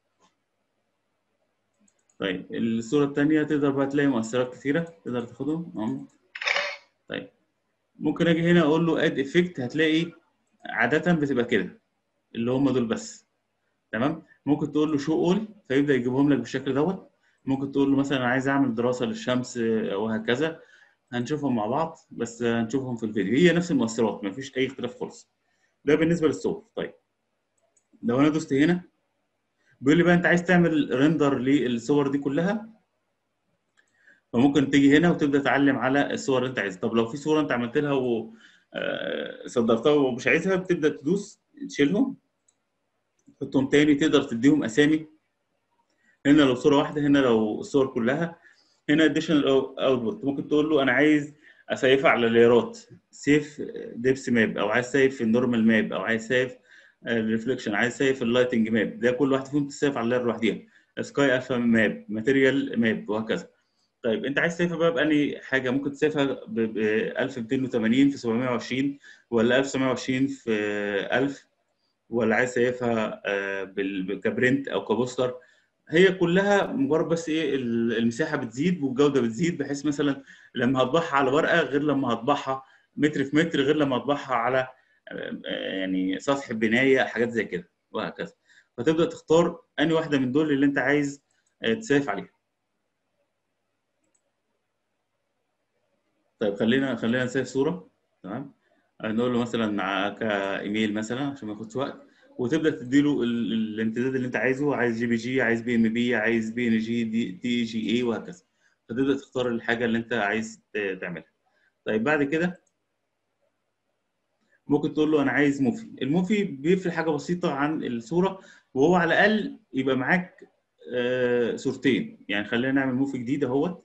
طيب الصوره التانيه تقدر بقى تلاقي مؤثرات كتيره تقدر تاخدهم أهو. طيب ممكن اجي هنا اقول له اد افكت، هتلاقي عاده بتبقى كده اللي هم دول بس. تمام. ممكن تقول له شو اول فيبدا يجيبهم لك بالشكل دوت. ممكن تقول له مثلا عايز اعمل دراسه للشمس آه، وهكذا. هنشوفهم مع بعض بس هنشوفهم في الفيديو، هي نفس المؤثرات مفيش اي اختلاف خالص. ده بالنسبه للصور. طيب لو انا دوست هنا بيقول لي بقى انت عايز تعمل ريندر للصور دي كلها، فممكن تيجي هنا وتبدا تعلم على الصور اللي انت عايزها. طب لو في صوره انت عملت لها وصدرتها ومش عايزها، بتبدا تدوس تشيلهم، تحطهم تاني، تقدر تديهم اسامي. هنا لو صوره واحده، هنا لو الصور كلها. هنا اديشنال اوتبوت ممكن تقول له انا عايز اسيفها على لايرات، سيف ديبس ماب، او عايز سيف النورمال ماب، او عايز سيف الريفليكشن، عايز سيف اللايتنج ماب. ده كل واحده فيهم تسيف على لاير لوحديها. سكاي الفا ماب، ماتيريال ماب، وهكذا. طيب انت عايز تسيفها بقى بأني حاجه؟ ممكن تسيفها ب ألف ومئتين وثمانين في سبعمية وعشرين، ولا ألف وتسعمية وعشرين في ألف، ولا عايز تسيفها آه، بال- كبرنت او كبوستر. هي كلها مجرد بس ايه، ال- المساحه بتزيد والجوده بتزيد، بحيث مثلا لما هطبعها على ورقه غير لما هطبعها متر في متر، غير لما اطبعها على آه، آه، يعني سطح بنايه، حاجات زي كده وهكذا. فتبدا تختار انهي واحده من دول اللي انت عايز آه، تسيف عليها. طيب خلينا خلينا نسيف صوره. تمام. نقول له مثلا ع- كايميل مثلا عشان ما ياخدش وقت، وتبدا تديله ال- الامتداد اللي انت عايزه، عايز جي بي جي، عايز بي ام بي، عايز بي ان جي، دي دي جي اي، وهكذا. فتبدا تختار الحاجه اللي انت عايز ت- تعملها. طيب بعد كده ممكن تقول له انا عايز موفي. الموفي بيفرق حاجه بسيطه عن الصوره، وهو على الاقل يبقى معاك آه، صورتين. يعني خلينا نعمل موفي جديد اهوت.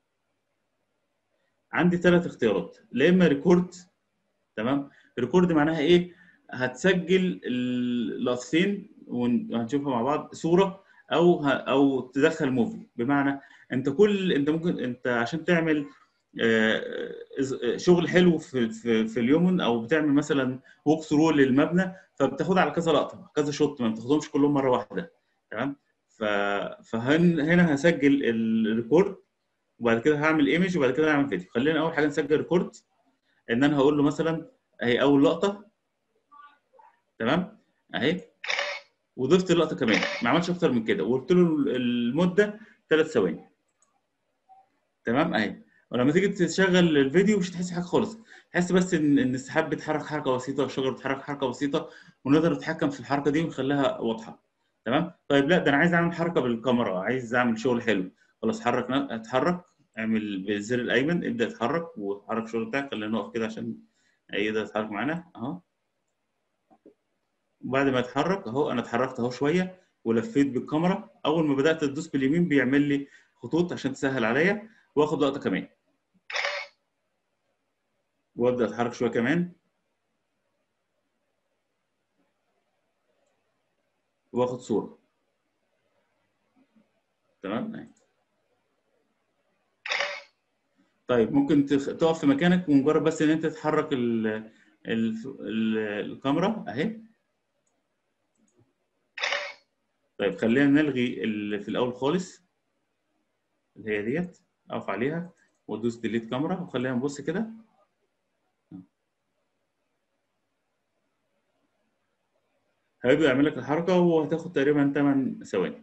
عندي ثلاث اختيارات، لا اما ريكورد. تمام. ريكورد معناها ايه؟ هتسجل اللقطتين وهنشوفها مع بعض صوره، او ه... او تدخل موفي. بمعنى انت كل انت ممكن انت عشان تعمل آه، إز- شغل حلو في في في اليوم، او بتعمل مثلا ووك ثرو للمبنى، فبتاخد على كذا لقطه كذا شوت، ما بتاخدهمش كلهم مره واحده. تمام. ف فهنا هسجل الريكورد، وبعد كده هعمل ايمج، وبعد كده هعمل فيديو. خلينا اول حاجه نسجل ريكورد. ان انا هقول له مثلا اهي اول لقطه. تمام. اهي. وضفت لقطه كمان، ما عملتش اكتر من كده، وقلت له المده ثلاث ثواني. تمام. اهي. ولما تيجي تشغل الفيديو مش هتحس حاجه خالص، تحس بس ان ان السحاب بيتحرك حركه بسيطه، والشجر بيتحرك حركه بسيطه، ونقدر نتحكم في الحركه دي ونخليها واضحه. تمام. طيب لا، ده انا عايز اعمل حركه بالكاميرا، عايز اعمل شغل حلو. خلاص، حرك اتحرك، اعمل بالزر الايمن، ابدا اتحرك وحرك الشغل بتاعك. خلينا نقف كده عشان يقدر يتحرك معانا اهو. وبعد ما اتحرك اهو، انا اتحركت اهو شويه ولفيت بالكاميرا. اول ما بدات تدوس باليمين بيعمل لي خطوط عشان تسهل عليا، واخد لقطه كمان، وابدا اتحرك شويه كمان، واخد صوره. تمام. أهي. طيب ممكن تخ- تقف في مكانك، ومجرد بس ان انت تتحرك ال ال ال الكاميرا اهي. طيب خلينا نلغي اللي في الاول خالص، اللي هي ديت. اقف عليها وادوس ديليت كاميرا، وخلينا نبص كده. هيبدا يعمل لك الحركه، وهتاخد تقريبا ثماني ثواني.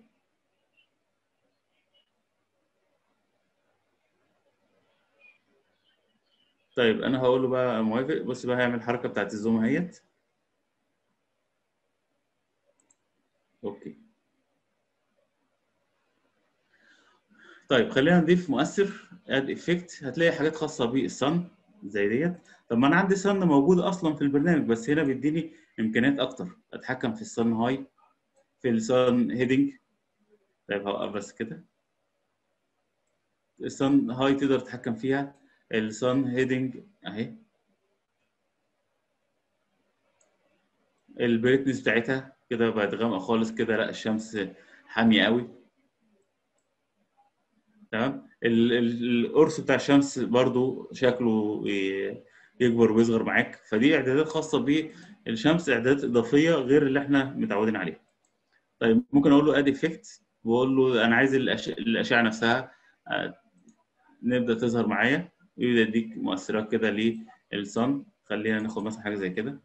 طيب انا هقول له بقى موافق. بص بقى، هيعمل الحركه بتاعت الزوم اهيت. اوكي. طيب خلينا نضيف مؤثر، اد افكت. هتلاقي حاجات خاصه بالصن زي ديت. طب ما انا عندي صن موجود اصلا في البرنامج، بس هنا بيديني امكانيات اكتر، اتحكم في الصن هاي، في الصن هيدنج. طيب هوقف بس كده. الصن هاي تقدر تتحكم فيها، الصن هيدنج اهي. البريتنس بتاعتها كده بقت غامقه خالص كده، لا الشمس حاميه قوي. تمام. ال- ال- القرص بتاع الشمس برضو شكله ي- يكبر ويصغر معاك. فدي اعدادات خاصه بالشمس، اعدادات اضافيه غير اللي احنا متعودين عليها. طيب ممكن اقول له اد افكت، واقول له انا عايز الأش... الاشعه نفسها آه، نبدا تظهر معايا، يبدا يديك مؤثرات كده للصن. خلينا ناخد مثلا حاجه زي كده،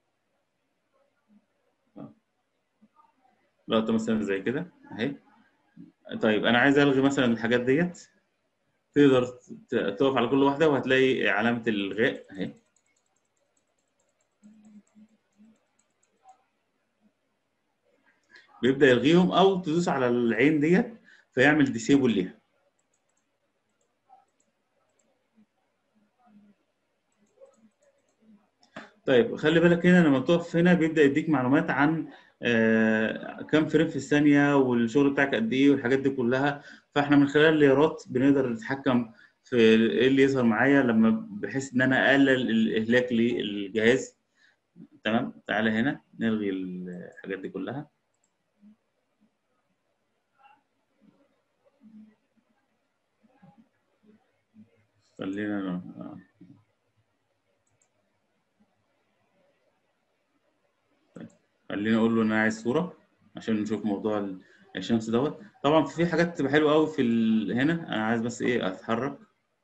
لقطه مثلا زي كده اهي. طيب انا عايز الغي مثلا الحاجات ديت. تقدر ت- تقف على كل واحده وهتلاقي علامه الالغاء اهي. بيبدا يلغيهم، او تدوس على العين ديت فيعمل ديسيبل ليها. طيب خلي بالك هنا لما تقف هنا بيبدا يديك معلومات عن آه كم فريم في الثانيه، والشغل بتاعك قد ايه، والحاجات دي كلها. فاحنا من خلال الليرات بنقدر نتحكم في ايه اللي يظهر معايا، لما بحيث ان انا اقلل الاهلاك للجهاز. تمام. تعالى هنا نلغي الحاجات دي كلها. خلينا آه. طيب. خلينا اقول له ان انا عايز صوره عشان نشوف موضوع الشمس دوت. طبعا في حاجات تبقى حلوه قوي في ال... هنا انا عايز بس ايه اتحرك.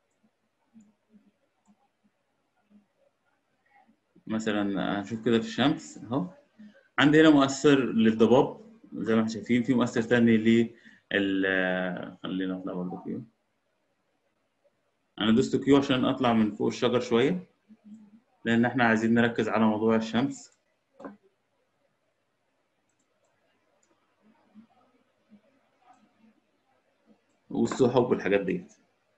مثلا هنشوف كده في الشمس اهو. عندي هنا مؤثر للضباب زي ما احنا شايفين، في مؤثر تاني لل خلينا نطلع برضه كيو. انا دوست كيو عشان اطلع من فوق الشجر شويه، لان احنا عايزين نركز على موضوع الشمس. والسحب والحاجات ديت.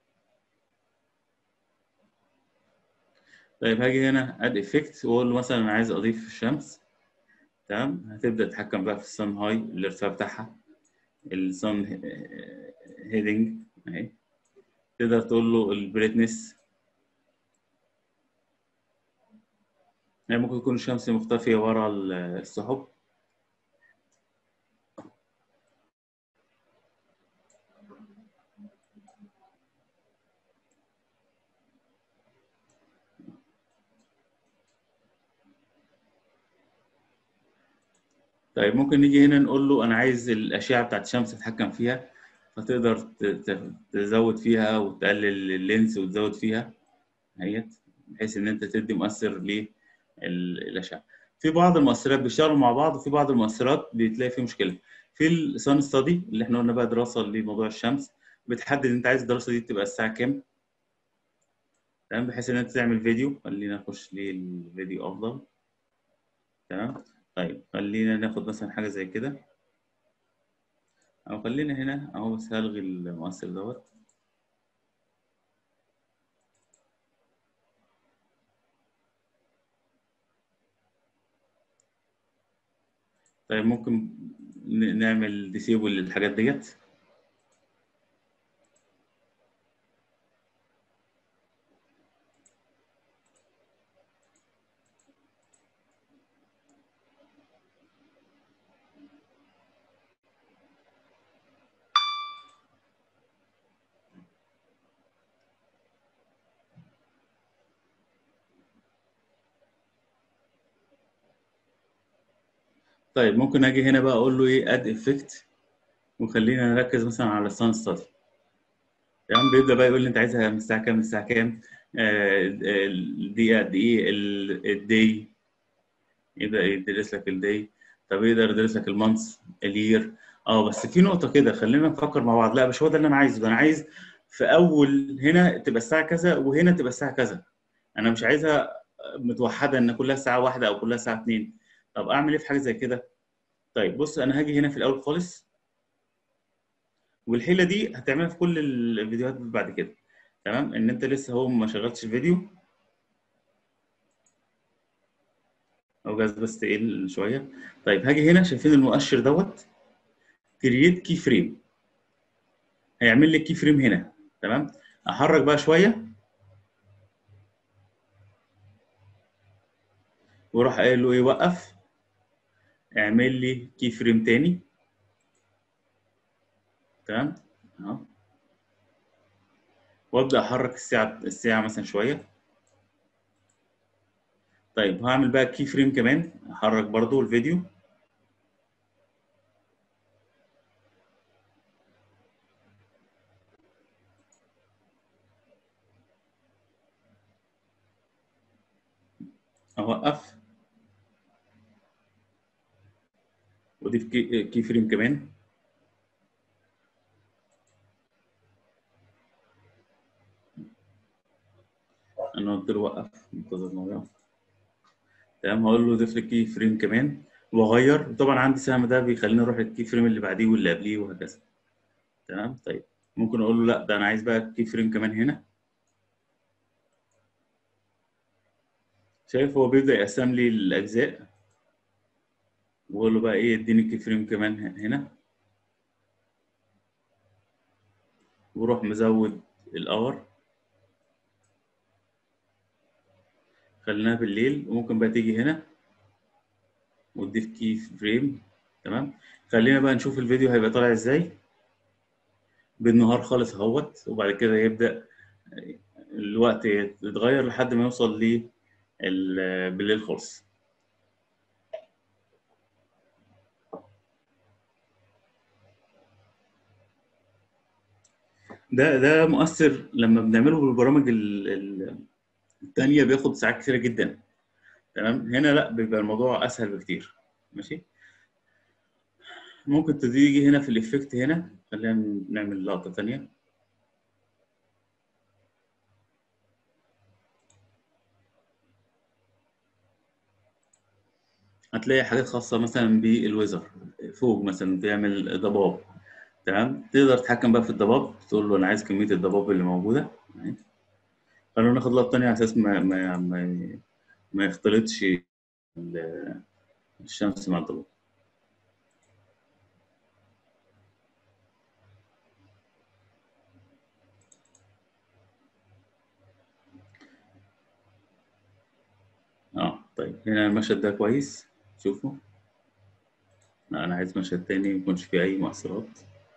طيب هاجي هنا اد افكت واقول له مثلا انا عايز اضيف الشمس. تمام، هتبدا تتحكم بقى في السن هاي الارتفاع بتاعها، السن هيدنج اهي، تقدر تقول له البريتنس، يعني ممكن تكون الشمس مختفيه ورا السحب. طيب ممكن نيجي هنا نقول له انا عايز الاشعه بتاعت الشمس اتحكم فيها، فتقدر ت- ت- تزود فيها وتقلل اللينس وتزود فيها اهيت، بحيث ان انت تدي مؤثر للاشعه. في بعض المؤثرات بيشتغلوا مع بعض، وفي بعض المؤثرات بتلاقي فيه مشكله. في السان ستادي اللي احنا قلنا بقى دراسه لموضوع الشمس، بتحدد انت عايز الدراسه دي تبقى الساعه كام، تمام، بحيث ان انت تعمل فيديو. خلينا نخش للفيديو افضل. تمام. طيب خلينا ناخد مثلا حاجه زي كده، او خلينا هنا اهو، بس هلغي المؤثر دوت. طيب ممكن ن- نعمل ديسيبل للحاجات ديت. طيب ممكن اجي هنا بقى اقول له ايه، اد افكت، وخلينا نركز مثلا على السان ستادي. تمام، بيبدا بقى يقول لي انت عايزها من الساعه كام، من الساعه كام، آه، الدقيقه قد ايه، الدي، يبدا يدرس لك الدي. طب يقدر يدرس لك المانث، الير. اه بس في نقطه كده، خلينا نفكر مع بعض. لا مش هو ده اللي انا عايزه، ده انا عايز في اول هنا تبقى الساعه كذا، وهنا تبقى الساعه كذا. انا مش عايزها متوحده ان كلها الساعه واحدة او كلها الساعه اتنين. طب اعمل ايه في حاجه زي كده؟ طيب بص، انا هاجي هنا في الاول خالص، والحيله دي هتعملها في كل الفيديوهات بعد كده. تمام، ان انت لسه هو ما شغلتش الفيديو، او جاز بس تقل شويه. طيب هاجي هنا، شايفين المؤشر دوت، كرييت كي فريم، هيعمل لي كي فريم هنا. تمام، احرك بقى شويه، واروح قايل له ايه، وقف، اعمل لي كي فريم تاني. تمام اهو، وابدا احرك الساعه الساعه مثلا شويه. طيب هعمل بقى كي فريم كمان، احرك برضو الفيديو. اوقف، واضيف كي, كي فريم كمان. انا قلت له وقف، منتظر الموضوع. تمام، هقول له ضيف لي كي فريم كمان، واغير. طبعا عندي سهم ده بيخليني اروح للكي فريم اللي بعديه واللي قبليه وهكذا. تمام. طيب ممكن اقول له لا، ده انا عايز بقى كي فريم كمان هنا. شايف هو بيبدا يقسم لي الاجزاء، واقول له بقى ايه، اديني كي فريم كمان هنا، وروح مزود الاور، خليناها بالليل. وممكن بقى تيجي هنا وتضيف كي فريم. تمام، خلينا بقى نشوف الفيديو هيبقى طالع ازاي بالنهار خالص اهوت، وبعد كده يبدا الوقت يتغير لحد ما يوصل ل بالليل خالص. ده ده مؤثر لما بنعمله بالبرامج ال- ال- التانية بياخد ساعات كتيرة جدا. تمام، هنا لا، بيبقى الموضوع اسهل بكتير. ماشي. ممكن تيجي هنا في الافكت هنا، خلينا نعمل لقطة تانية. هتلاقي حاجات خاصة مثلا بالويزر، فوق مثلا بيعمل ضباب. تمام. تقدر تتحكم بقى في الضباب، تقول له انا عايز كميه الضباب اللي موجوده. خلونا ناخد لقطه تانيه على اساس ما ما ما, ما يختلطش ال- الشمس مع الضباب. اه طيب هنا المشهد ده كويس، شوفوا. لا، انا عايز مشهد تاني ما يكونش فيه اي مؤثرات.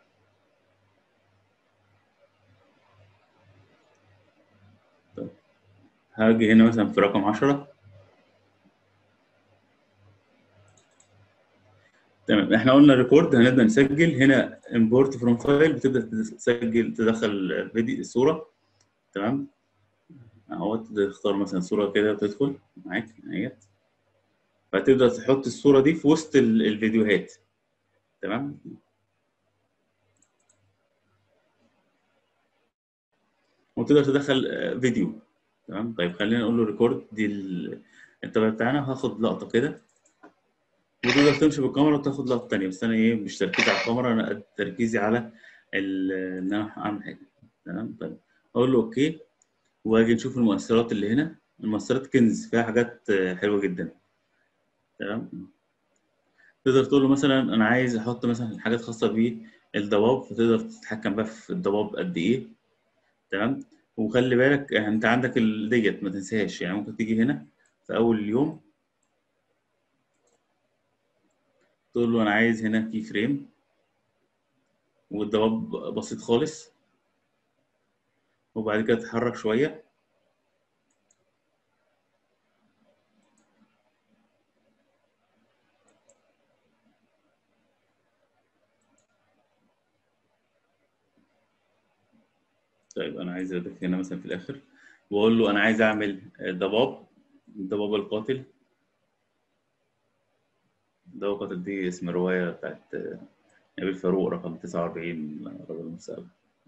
طيب هاجي هنا مثلا في رقم عشرة. تمام، احنا قلنا ريكورد، هنبدا نسجل هنا. امبورت فروم فايل، بتبدا تسجل تدخل فيديو الصوره. تمام. اهو تختار مثلا صوره كده وتدخل معاك اهيت، فتبدا تحط الصوره دي في وسط ال- الفيديوهات. تمام. وتقدر تدخل آه، فيديو. تمام. طيب خلينا نقول له ريكورد دي ال- التابع بتاعنا. هاخد لقطه كده، وتقدر تمشي بالكاميرا وتاخد لقطه تانيه، بس انا ايه مش تركيزي على الكاميرا، انا قد تركيزي على ال- ان انا اعمل حاجه. تمام. طيب اقول له اوكي، واجي نشوف المؤثرات اللي هنا. المؤثرات كنز، فيها حاجات آه، حلوه جدا. تمام. تقدر تقول له مثلا انا عايز احط مثلا حاجات خاصه بالضباب، فتقدر تتحكم بقى في الضباب قد ايه. تمام. وخلي بالك يعني انت عندك ال- ديت ما تنساهاش، يعني ممكن تيجي هنا في اول اليوم تقول له انا عايز هنا كي فريم، والضباب بسيط خالص، وبعد كده تتحرك شويه. طيب انا عايز اضيف هنا مثلا في الاخر، واقول له انا عايز اعمل ضباب، الضباب القاتل. الضباب القاتل دي اسم روايه بتاعت نبيل فاروق، رقم تسعة وأربعين، رجل المستقبل،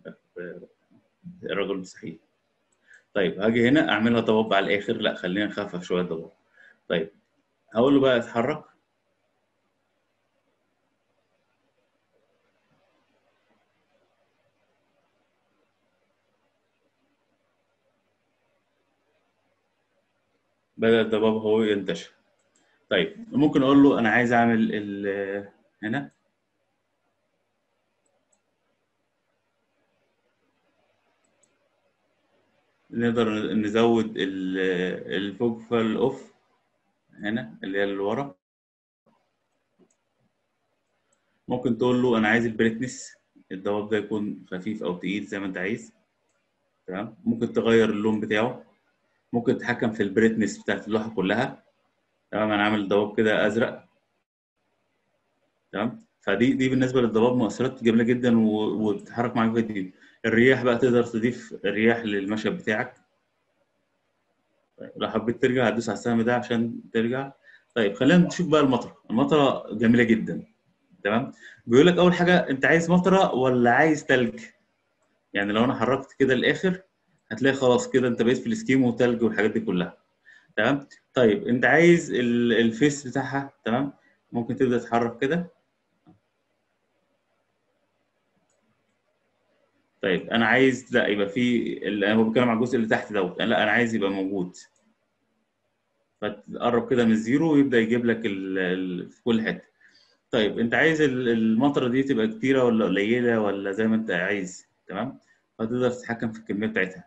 الرجل المستحيل. طيب هاجي هنا اعملها ضباب على الاخر، لا خلينا نخفف شويه ضباب. طيب هقول له بقى اتحرك. بدأ الضباب هو ينتشر. طيب ممكن اقول له انا عايز اعمل ال هنا نقدر نزود ال- الفوكال اوف هنا اللي هي اللي ورا. ممكن تقول له انا عايز البريتنس، الضباب ده يكون خفيف او تقيل زي ما انت عايز. تمام. ممكن تغير اللون بتاعه، ممكن تتحكم في البريتنس بتاعت اللوحه كلها. تمام. انا عامل ضباب كده ازرق. تمام. فدي دي بالنسبه للضباب مؤثرات جميله جدا، و- وبتتحرك معاك فيديو. الرياح بقى تقدر تضيف الرياح للمشهد بتاعك. طيب لو حبيت ترجع هتدوس على السهم ده عشان ترجع. طيب خلينا نشوف بقى المطره. المطره جميله جدا. تمام. بيقول لك اول حاجه انت عايز مطره ولا عايز تلج. يعني لو انا حركت كده للاخر هتلاقي خلاص كده انت بقيت في السكيم وتلج والحاجات دي كلها. تمام. طيب انت عايز ال- الفيس بتاعها. تمام. ممكن تبدا تتحرك كده. طيب انا عايز لا يبقى في ال- انا بتكلم على الجزء اللي تحت دوت، لا انا عايز يبقى موجود. فتقرب كده من الزيرو ويبدا يجيب لك ال... ال... في كل حته. طيب انت عايز ال- المطره دي تبقى كتيره ولا قليله ولا زي ما انت عايز. تمام. فتقدر تتحكم في الكميه بتاعتها.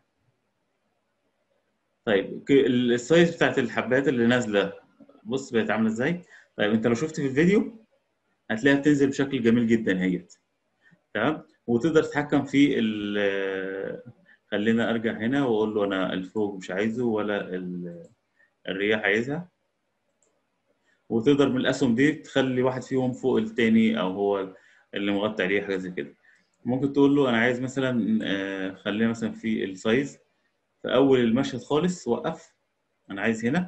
طيب ك- ال- السايز بتاعت الحبات اللي نازله، بص بقت عامله ازاي. طيب انت لو شفت في الفيديو هتلاقيها بتنزل بشكل جميل جدا هي. تمام. وتقدر تتحكم في ال خلينا ارجع هنا واقول له انا الفوق مش عايزه ولا ال- الرياح عايزها. وتقدر من الاسهم دي تخلي واحد فيهم فوق التاني او هو اللي مغطي عليه حاجه زي كده. ممكن تقول له انا عايز مثلا آه، خلينا مثلا في السايز في اول المشهد خالص وقف. انا عايز هنا،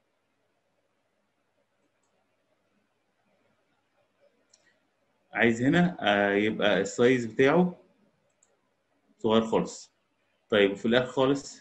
عايز هنا آه، يبقى السايز بتاعه صغير خالص. طيب وفي الاخر خالص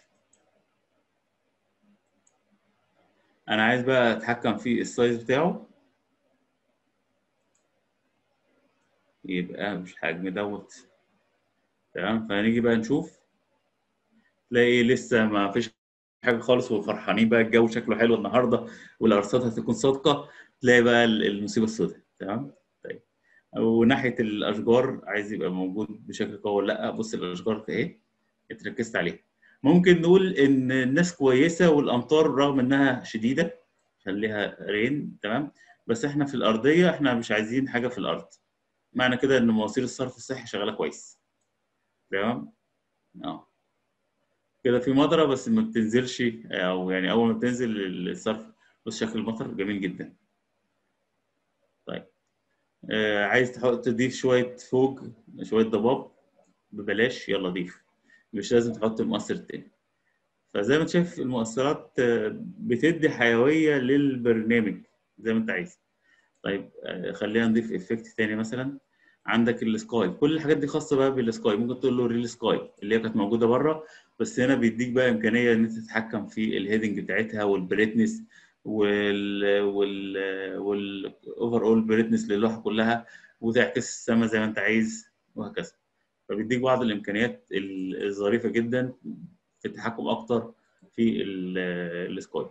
انا عايز بقى اتحكم في السايز بتاعه. يبقى مش الحجم دوت. تمام، فهنيجي بقى نشوف، تلاقي لسه ما فيش حاجه خالص وفرحانين بقى الجو شكله حلو النهارده والارصاد هتكون صادقه، تلاقي بقى المصيبه السوداء. تمام. طيب، وناحيه الاشجار عايز يبقى موجود بشكل قوي ولا لا؟ بص الاشجار في ايه اتركزت عليها. ممكن نقول ان الناس كويسه والامطار رغم انها شديده خليها رين. تمام، بس احنا في الارضيه احنا مش عايزين حاجه في الارض، معنى كده ان مواسير الصرف الصحي شغاله كويس. تمام. اه، كده في مطره بس ما بتنزلش، او يعني اول ما بتنزل الصرف. بص شكل المطر جميل جدا. طيب، آه عايز تحط تضيف شويه فوق، شويه ضباب، ببلاش، يلا ضيف، مش لازم تحط المؤثر التاني. فزي ما انت شايف المؤثرات آه، بتدي حيويه للبرنامج زي ما انت عايز. طيب، آه، خلينا نضيف افكت تاني مثلا. عندك السكاي، كل الحاجات دي خاصه بقى بالسكاي. ممكن تقول له ريل سكاي اللي هي كانت موجوده بره، بس هنا بيديك بقى امكانيه ان انت تتحكم في الهيدنج بتاعتها والبريتنس وال وال والاوفر اول بريتنس للوحه كلها، وتعكس السما زي ما انت عايز وهكذا. فبيديك بعض الامكانيات الظريفه جدا في التحكم اكتر في السكاي.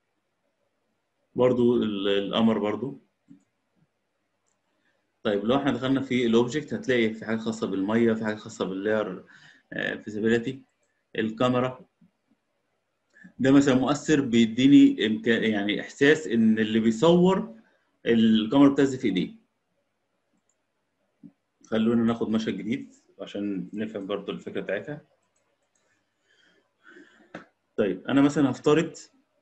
برضو ال- القمر برضو. طيب، لو احنا دخلنا في الاوبجكت هتلاقي في حاجه خاصه بالميه، في حاجه خاصه باللاير فيزيبيليتي. الكاميرا ده مثلا مؤثر بيديني امكان، يعني احساس ان اللي بيصور الكاميرا بتهز في ايديه. خلونا ناخد مشهد جديد عشان نفهم برضو الفكره بتاعتها. طيب انا مثلا هفترض،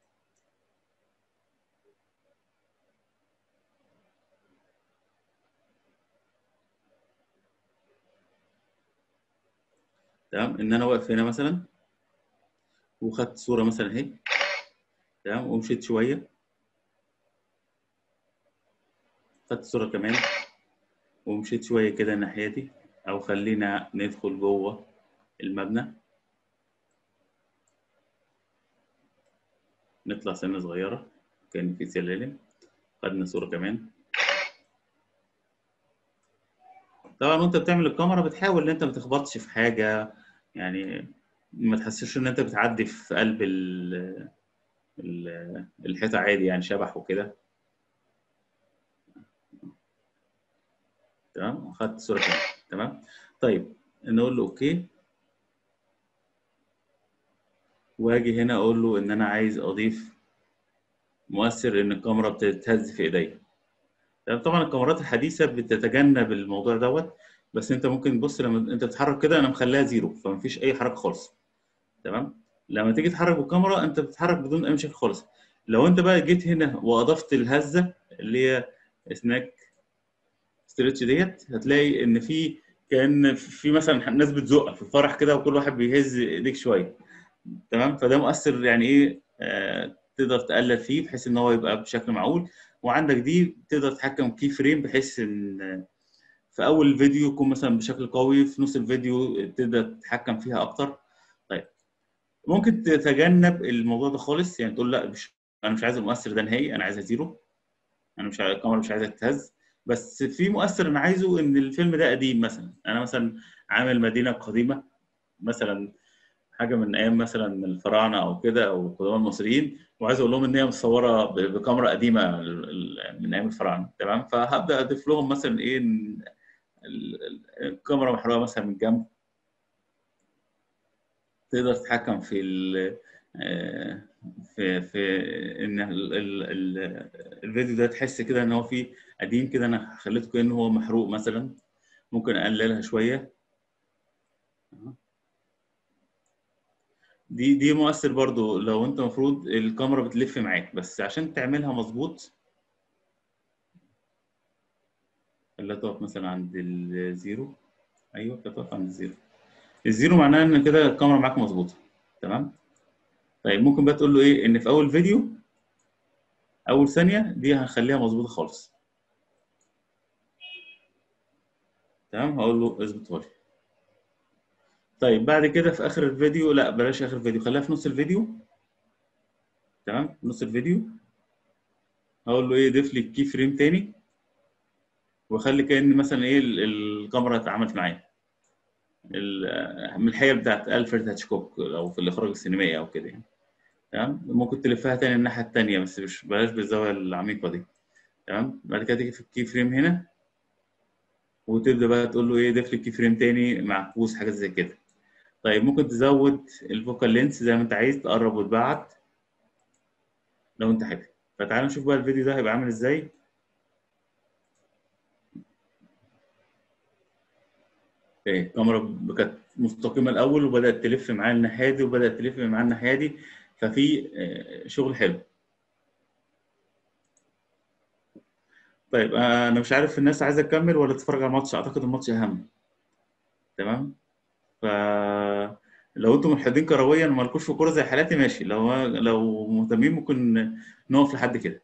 تمام، ان انا واقف هنا مثلا وخدت صوره مثلا اهي. تمام، ومشيت شويه خدت صوره كمان، ومشيت شويه كده الناحيه دي، او خلينا ندخل جوه المبنى، نطلع سنه صغيره كان في سلالم، خدنا صوره كمان. طبعا وانت بتعمل الكاميرا بتحاول ان انت ما تخبطش في حاجه، يعني ما تحسش ان انت بتعدي في قلب ال- ال- الحيطه عادي، يعني شبح وكده. تمام، خدت صوره كمان. تمام. طيب، نقول له اوكي، واجي هنا اقول له ان انا عايز اضيف مؤثر ان الكاميرا بتتهز في ايديا. تمام، طبعا الكاميرات الحديثه بتتجنب الموضوع دوت، بس انت ممكن تبص لما انت تتحرك كده انا مخليها زيرو فمفيش اي حركه خالص. تمام، لما تيجي تتحرك بالكاميرا انت بتتحرك بدون اي مشاكل خالص. لو انت بقى جيت هنا واضفت الهزه اللي هي سناك ستريتش ديت، هتلاقي ان في كان في مثلا ناس بتزقك في فرح كده وكل واحد بيهز ايديك شويه. تمام، فده مؤثر يعني ايه، آه تقدر تقلل فيه بحيث ان هو يبقى بشكل معقول. وعندك دي تقدر تتحكم كي فريم بحيث ان في اول الفيديو يكون مثلا بشكل قوي، في نص الفيديو تقدر تتحكم فيها اكتر. طيب، ممكن تتجنب الموضوع ده خالص، يعني تقول لا مش، انا مش عايز المؤثر ده نهائي، انا عايزها زيرو، انا مش عايز الكاميرا مش عايزها تتهز. بس في مؤثر انا عايزه ان الفيلم ده قديم، مثلا انا مثلا عامل مدينه قديمه مثلا، حاجه من ايام مثلا الفراعنه او كده او القدماء المصريين، وعايز اقول لهم ان هي مصوره ب- بكاميرا قديمه ال- ال- من ايام الفراعنه. تمام، فهبدا اضيف لهم مثلا ايه، إن ال- ال- الكاميرا محروقه مثلا من جنب، تقدر تتحكم في ال آه، في في ان ال ال ال الفيديو ده تحس كده ان هو فيه قديم كده، انا خليته كأنه هو محروق مثلا. ممكن اقللها شويه. دي دي مؤثر برضو لو انت المفروض الكاميرا بتلف معاك، بس عشان تعملها مظبوط خليها تقف مثلا عند الزيرو. ايوه كده تقف عند الزيرو. الزيرو معناه ان كده الكاميرا معاك مظبوطه. تمام. طيب ممكن بقى تقول له ايه، ان في اول فيديو اول ثانيه دي هنخليها مظبوطه خالص. تمام، هقول له اظبطها لي. طيب بعد كده في اخر الفيديو، لا بلاش اخر الفيديو، خليها في نص الفيديو. تمام، في نص الفيديو هقول له ايه، ضيف لي كي فريم تاني. واخلي كأن مثلا ايه ال- الكاميرا اتعاملت معايا ال- من الحيل بتاعت الفريد هاتشكوك او في الاخراج السينمائي او كده يعني. تمام. ممكن تلفها تاني الناحيه التانيه بس مش بلاش بالزاويه العميقه دي. تمام. بعد كده تيجي في الكي فريم هنا وتبدا بقى تقول له ايه ضيف لي كي فريم تاني معكوس حاجات زي كده. طيب ممكن تزود الفوكال لينس زي ما انت عايز تقرب وتبعد لو انت حابب. فتعال نشوف بقى الفيديو ده هيبقى عامل ازاي. ايه الكاميرا كانت مستقيمه الاول وبدات تلف معايا الناحيه دي وبدات تلف معايا الناحيه دي. ففي آه، شغل حلو. طيب آه، انا مش عارف الناس عايزه تكمل ولا تتفرج على الماتش. اعتقد الماتش اهم. تمام. ف لو انتم ملحدين كرويا ومالكوش في كوره زي حالاتي ماشي. لو لو مهتمين ممكن نقف لحد كده.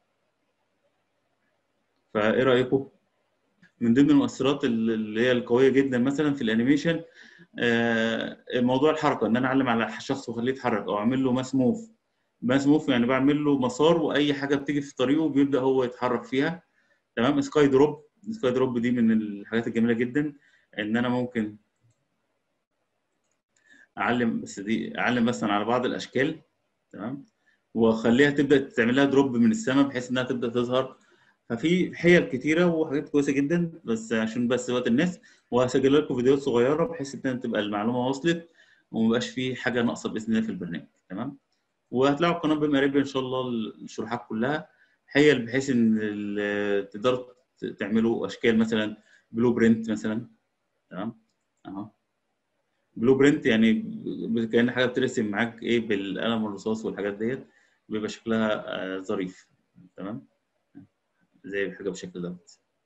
فايه رايكم؟ من ضمن المؤثرات اللي هي القويه جدا مثلا في الانيميشن آه، موضوع الحركه. ان انا اعلم على الشخص واخليه يتحرك او اعمل له ماس موف. ماس موف يعني بعمل له مسار واي حاجه بتيجي في طريقه بيبدا هو يتحرك فيها. تمام. سكاي دروب. سكاي دروب دي من الحاجات الجميله جدا. ان انا ممكن اعلم بس دي اعلم مثلا على بعض الاشكال. تمام. واخليها تبدا تعمل لها دروب من السماء بحيث انها تبدا تظهر. ففي حيل كتيره وحاجات كويسه جدا بس عشان بس وقت الناس. وهسجل لكم فيديوهات صغيره بحيث ان تبقى المعلومه وصلت ومبقاش في حاجه ناقصه باذن الله في البرنامج. تمام. وهتلاقوا القناه بما قريب ان شاء الله الشروحات كلها حيل بحيث ان ال- تقدروا تعملوا اشكال مثلا بلو برنت مثلا. تمام. اهو بلو برنت يعني ب- كأن حاجه بترسم معاك ايه بالقلم والرصاص والحاجات ديت. بيبقى شكلها آه، ظريف. تمام. زي حاجه بالشكل ده.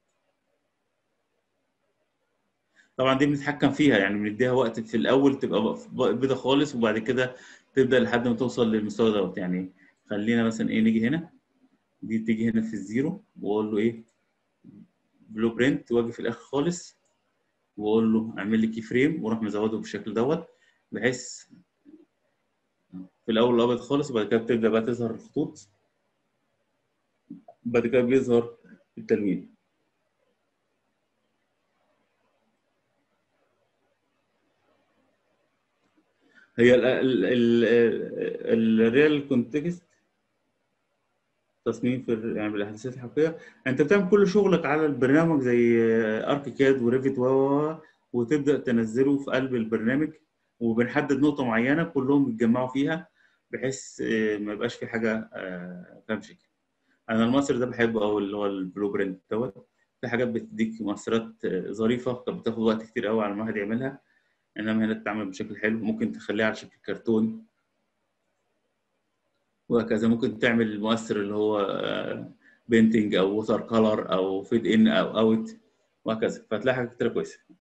طبعا دي بنتحكم فيها يعني بنديها وقت في الاول تبقى ب- بيضه خالص وبعد كده تبدا لحد ما توصل للمستوى دوت يعني. خلينا مثلا ايه نيجي هنا. دي تيجي هنا في الزيرو واقول له ايه بلو برنت واجي في الاخر خالص واقول له اعمل لي كي فريم واروح مزوده بالشكل دوت. بحيث في الاول الابيض خالص وبعد كده بتبدا بقى تظهر الخطوط. بعد كده بيظهر التلوين. هي الريال كونتكست تصميم في ال- يعني بالاحداثيات الحقيقيه. انت بتعمل كل شغلك على البرنامج زي اركيكاد وريفت و و- و- وتبدا تنزله في قلب البرنامج. وبنحدد نقطه معينه كلهم بيتجمعوا فيها بحيث آه، ما يبقاش في حاجه آه، فاهم شكل. انا المصري ده بحبه قوي اللي هو البلو برنت دوت. في حاجات بتديك مؤثرات آه، ظريفه كانت بتاخد وقت كتير قوي على ما الواحد يعملها. انما هنا بتتعمل بشكل حلو. ممكن تخليها على شكل كرتون وهكذا. ممكن تعمل المؤثر اللي هو بينتنج او ووتر كولر او فيد ان او اوت وهكذا. فهتلاقي حاجات كتير كويسه.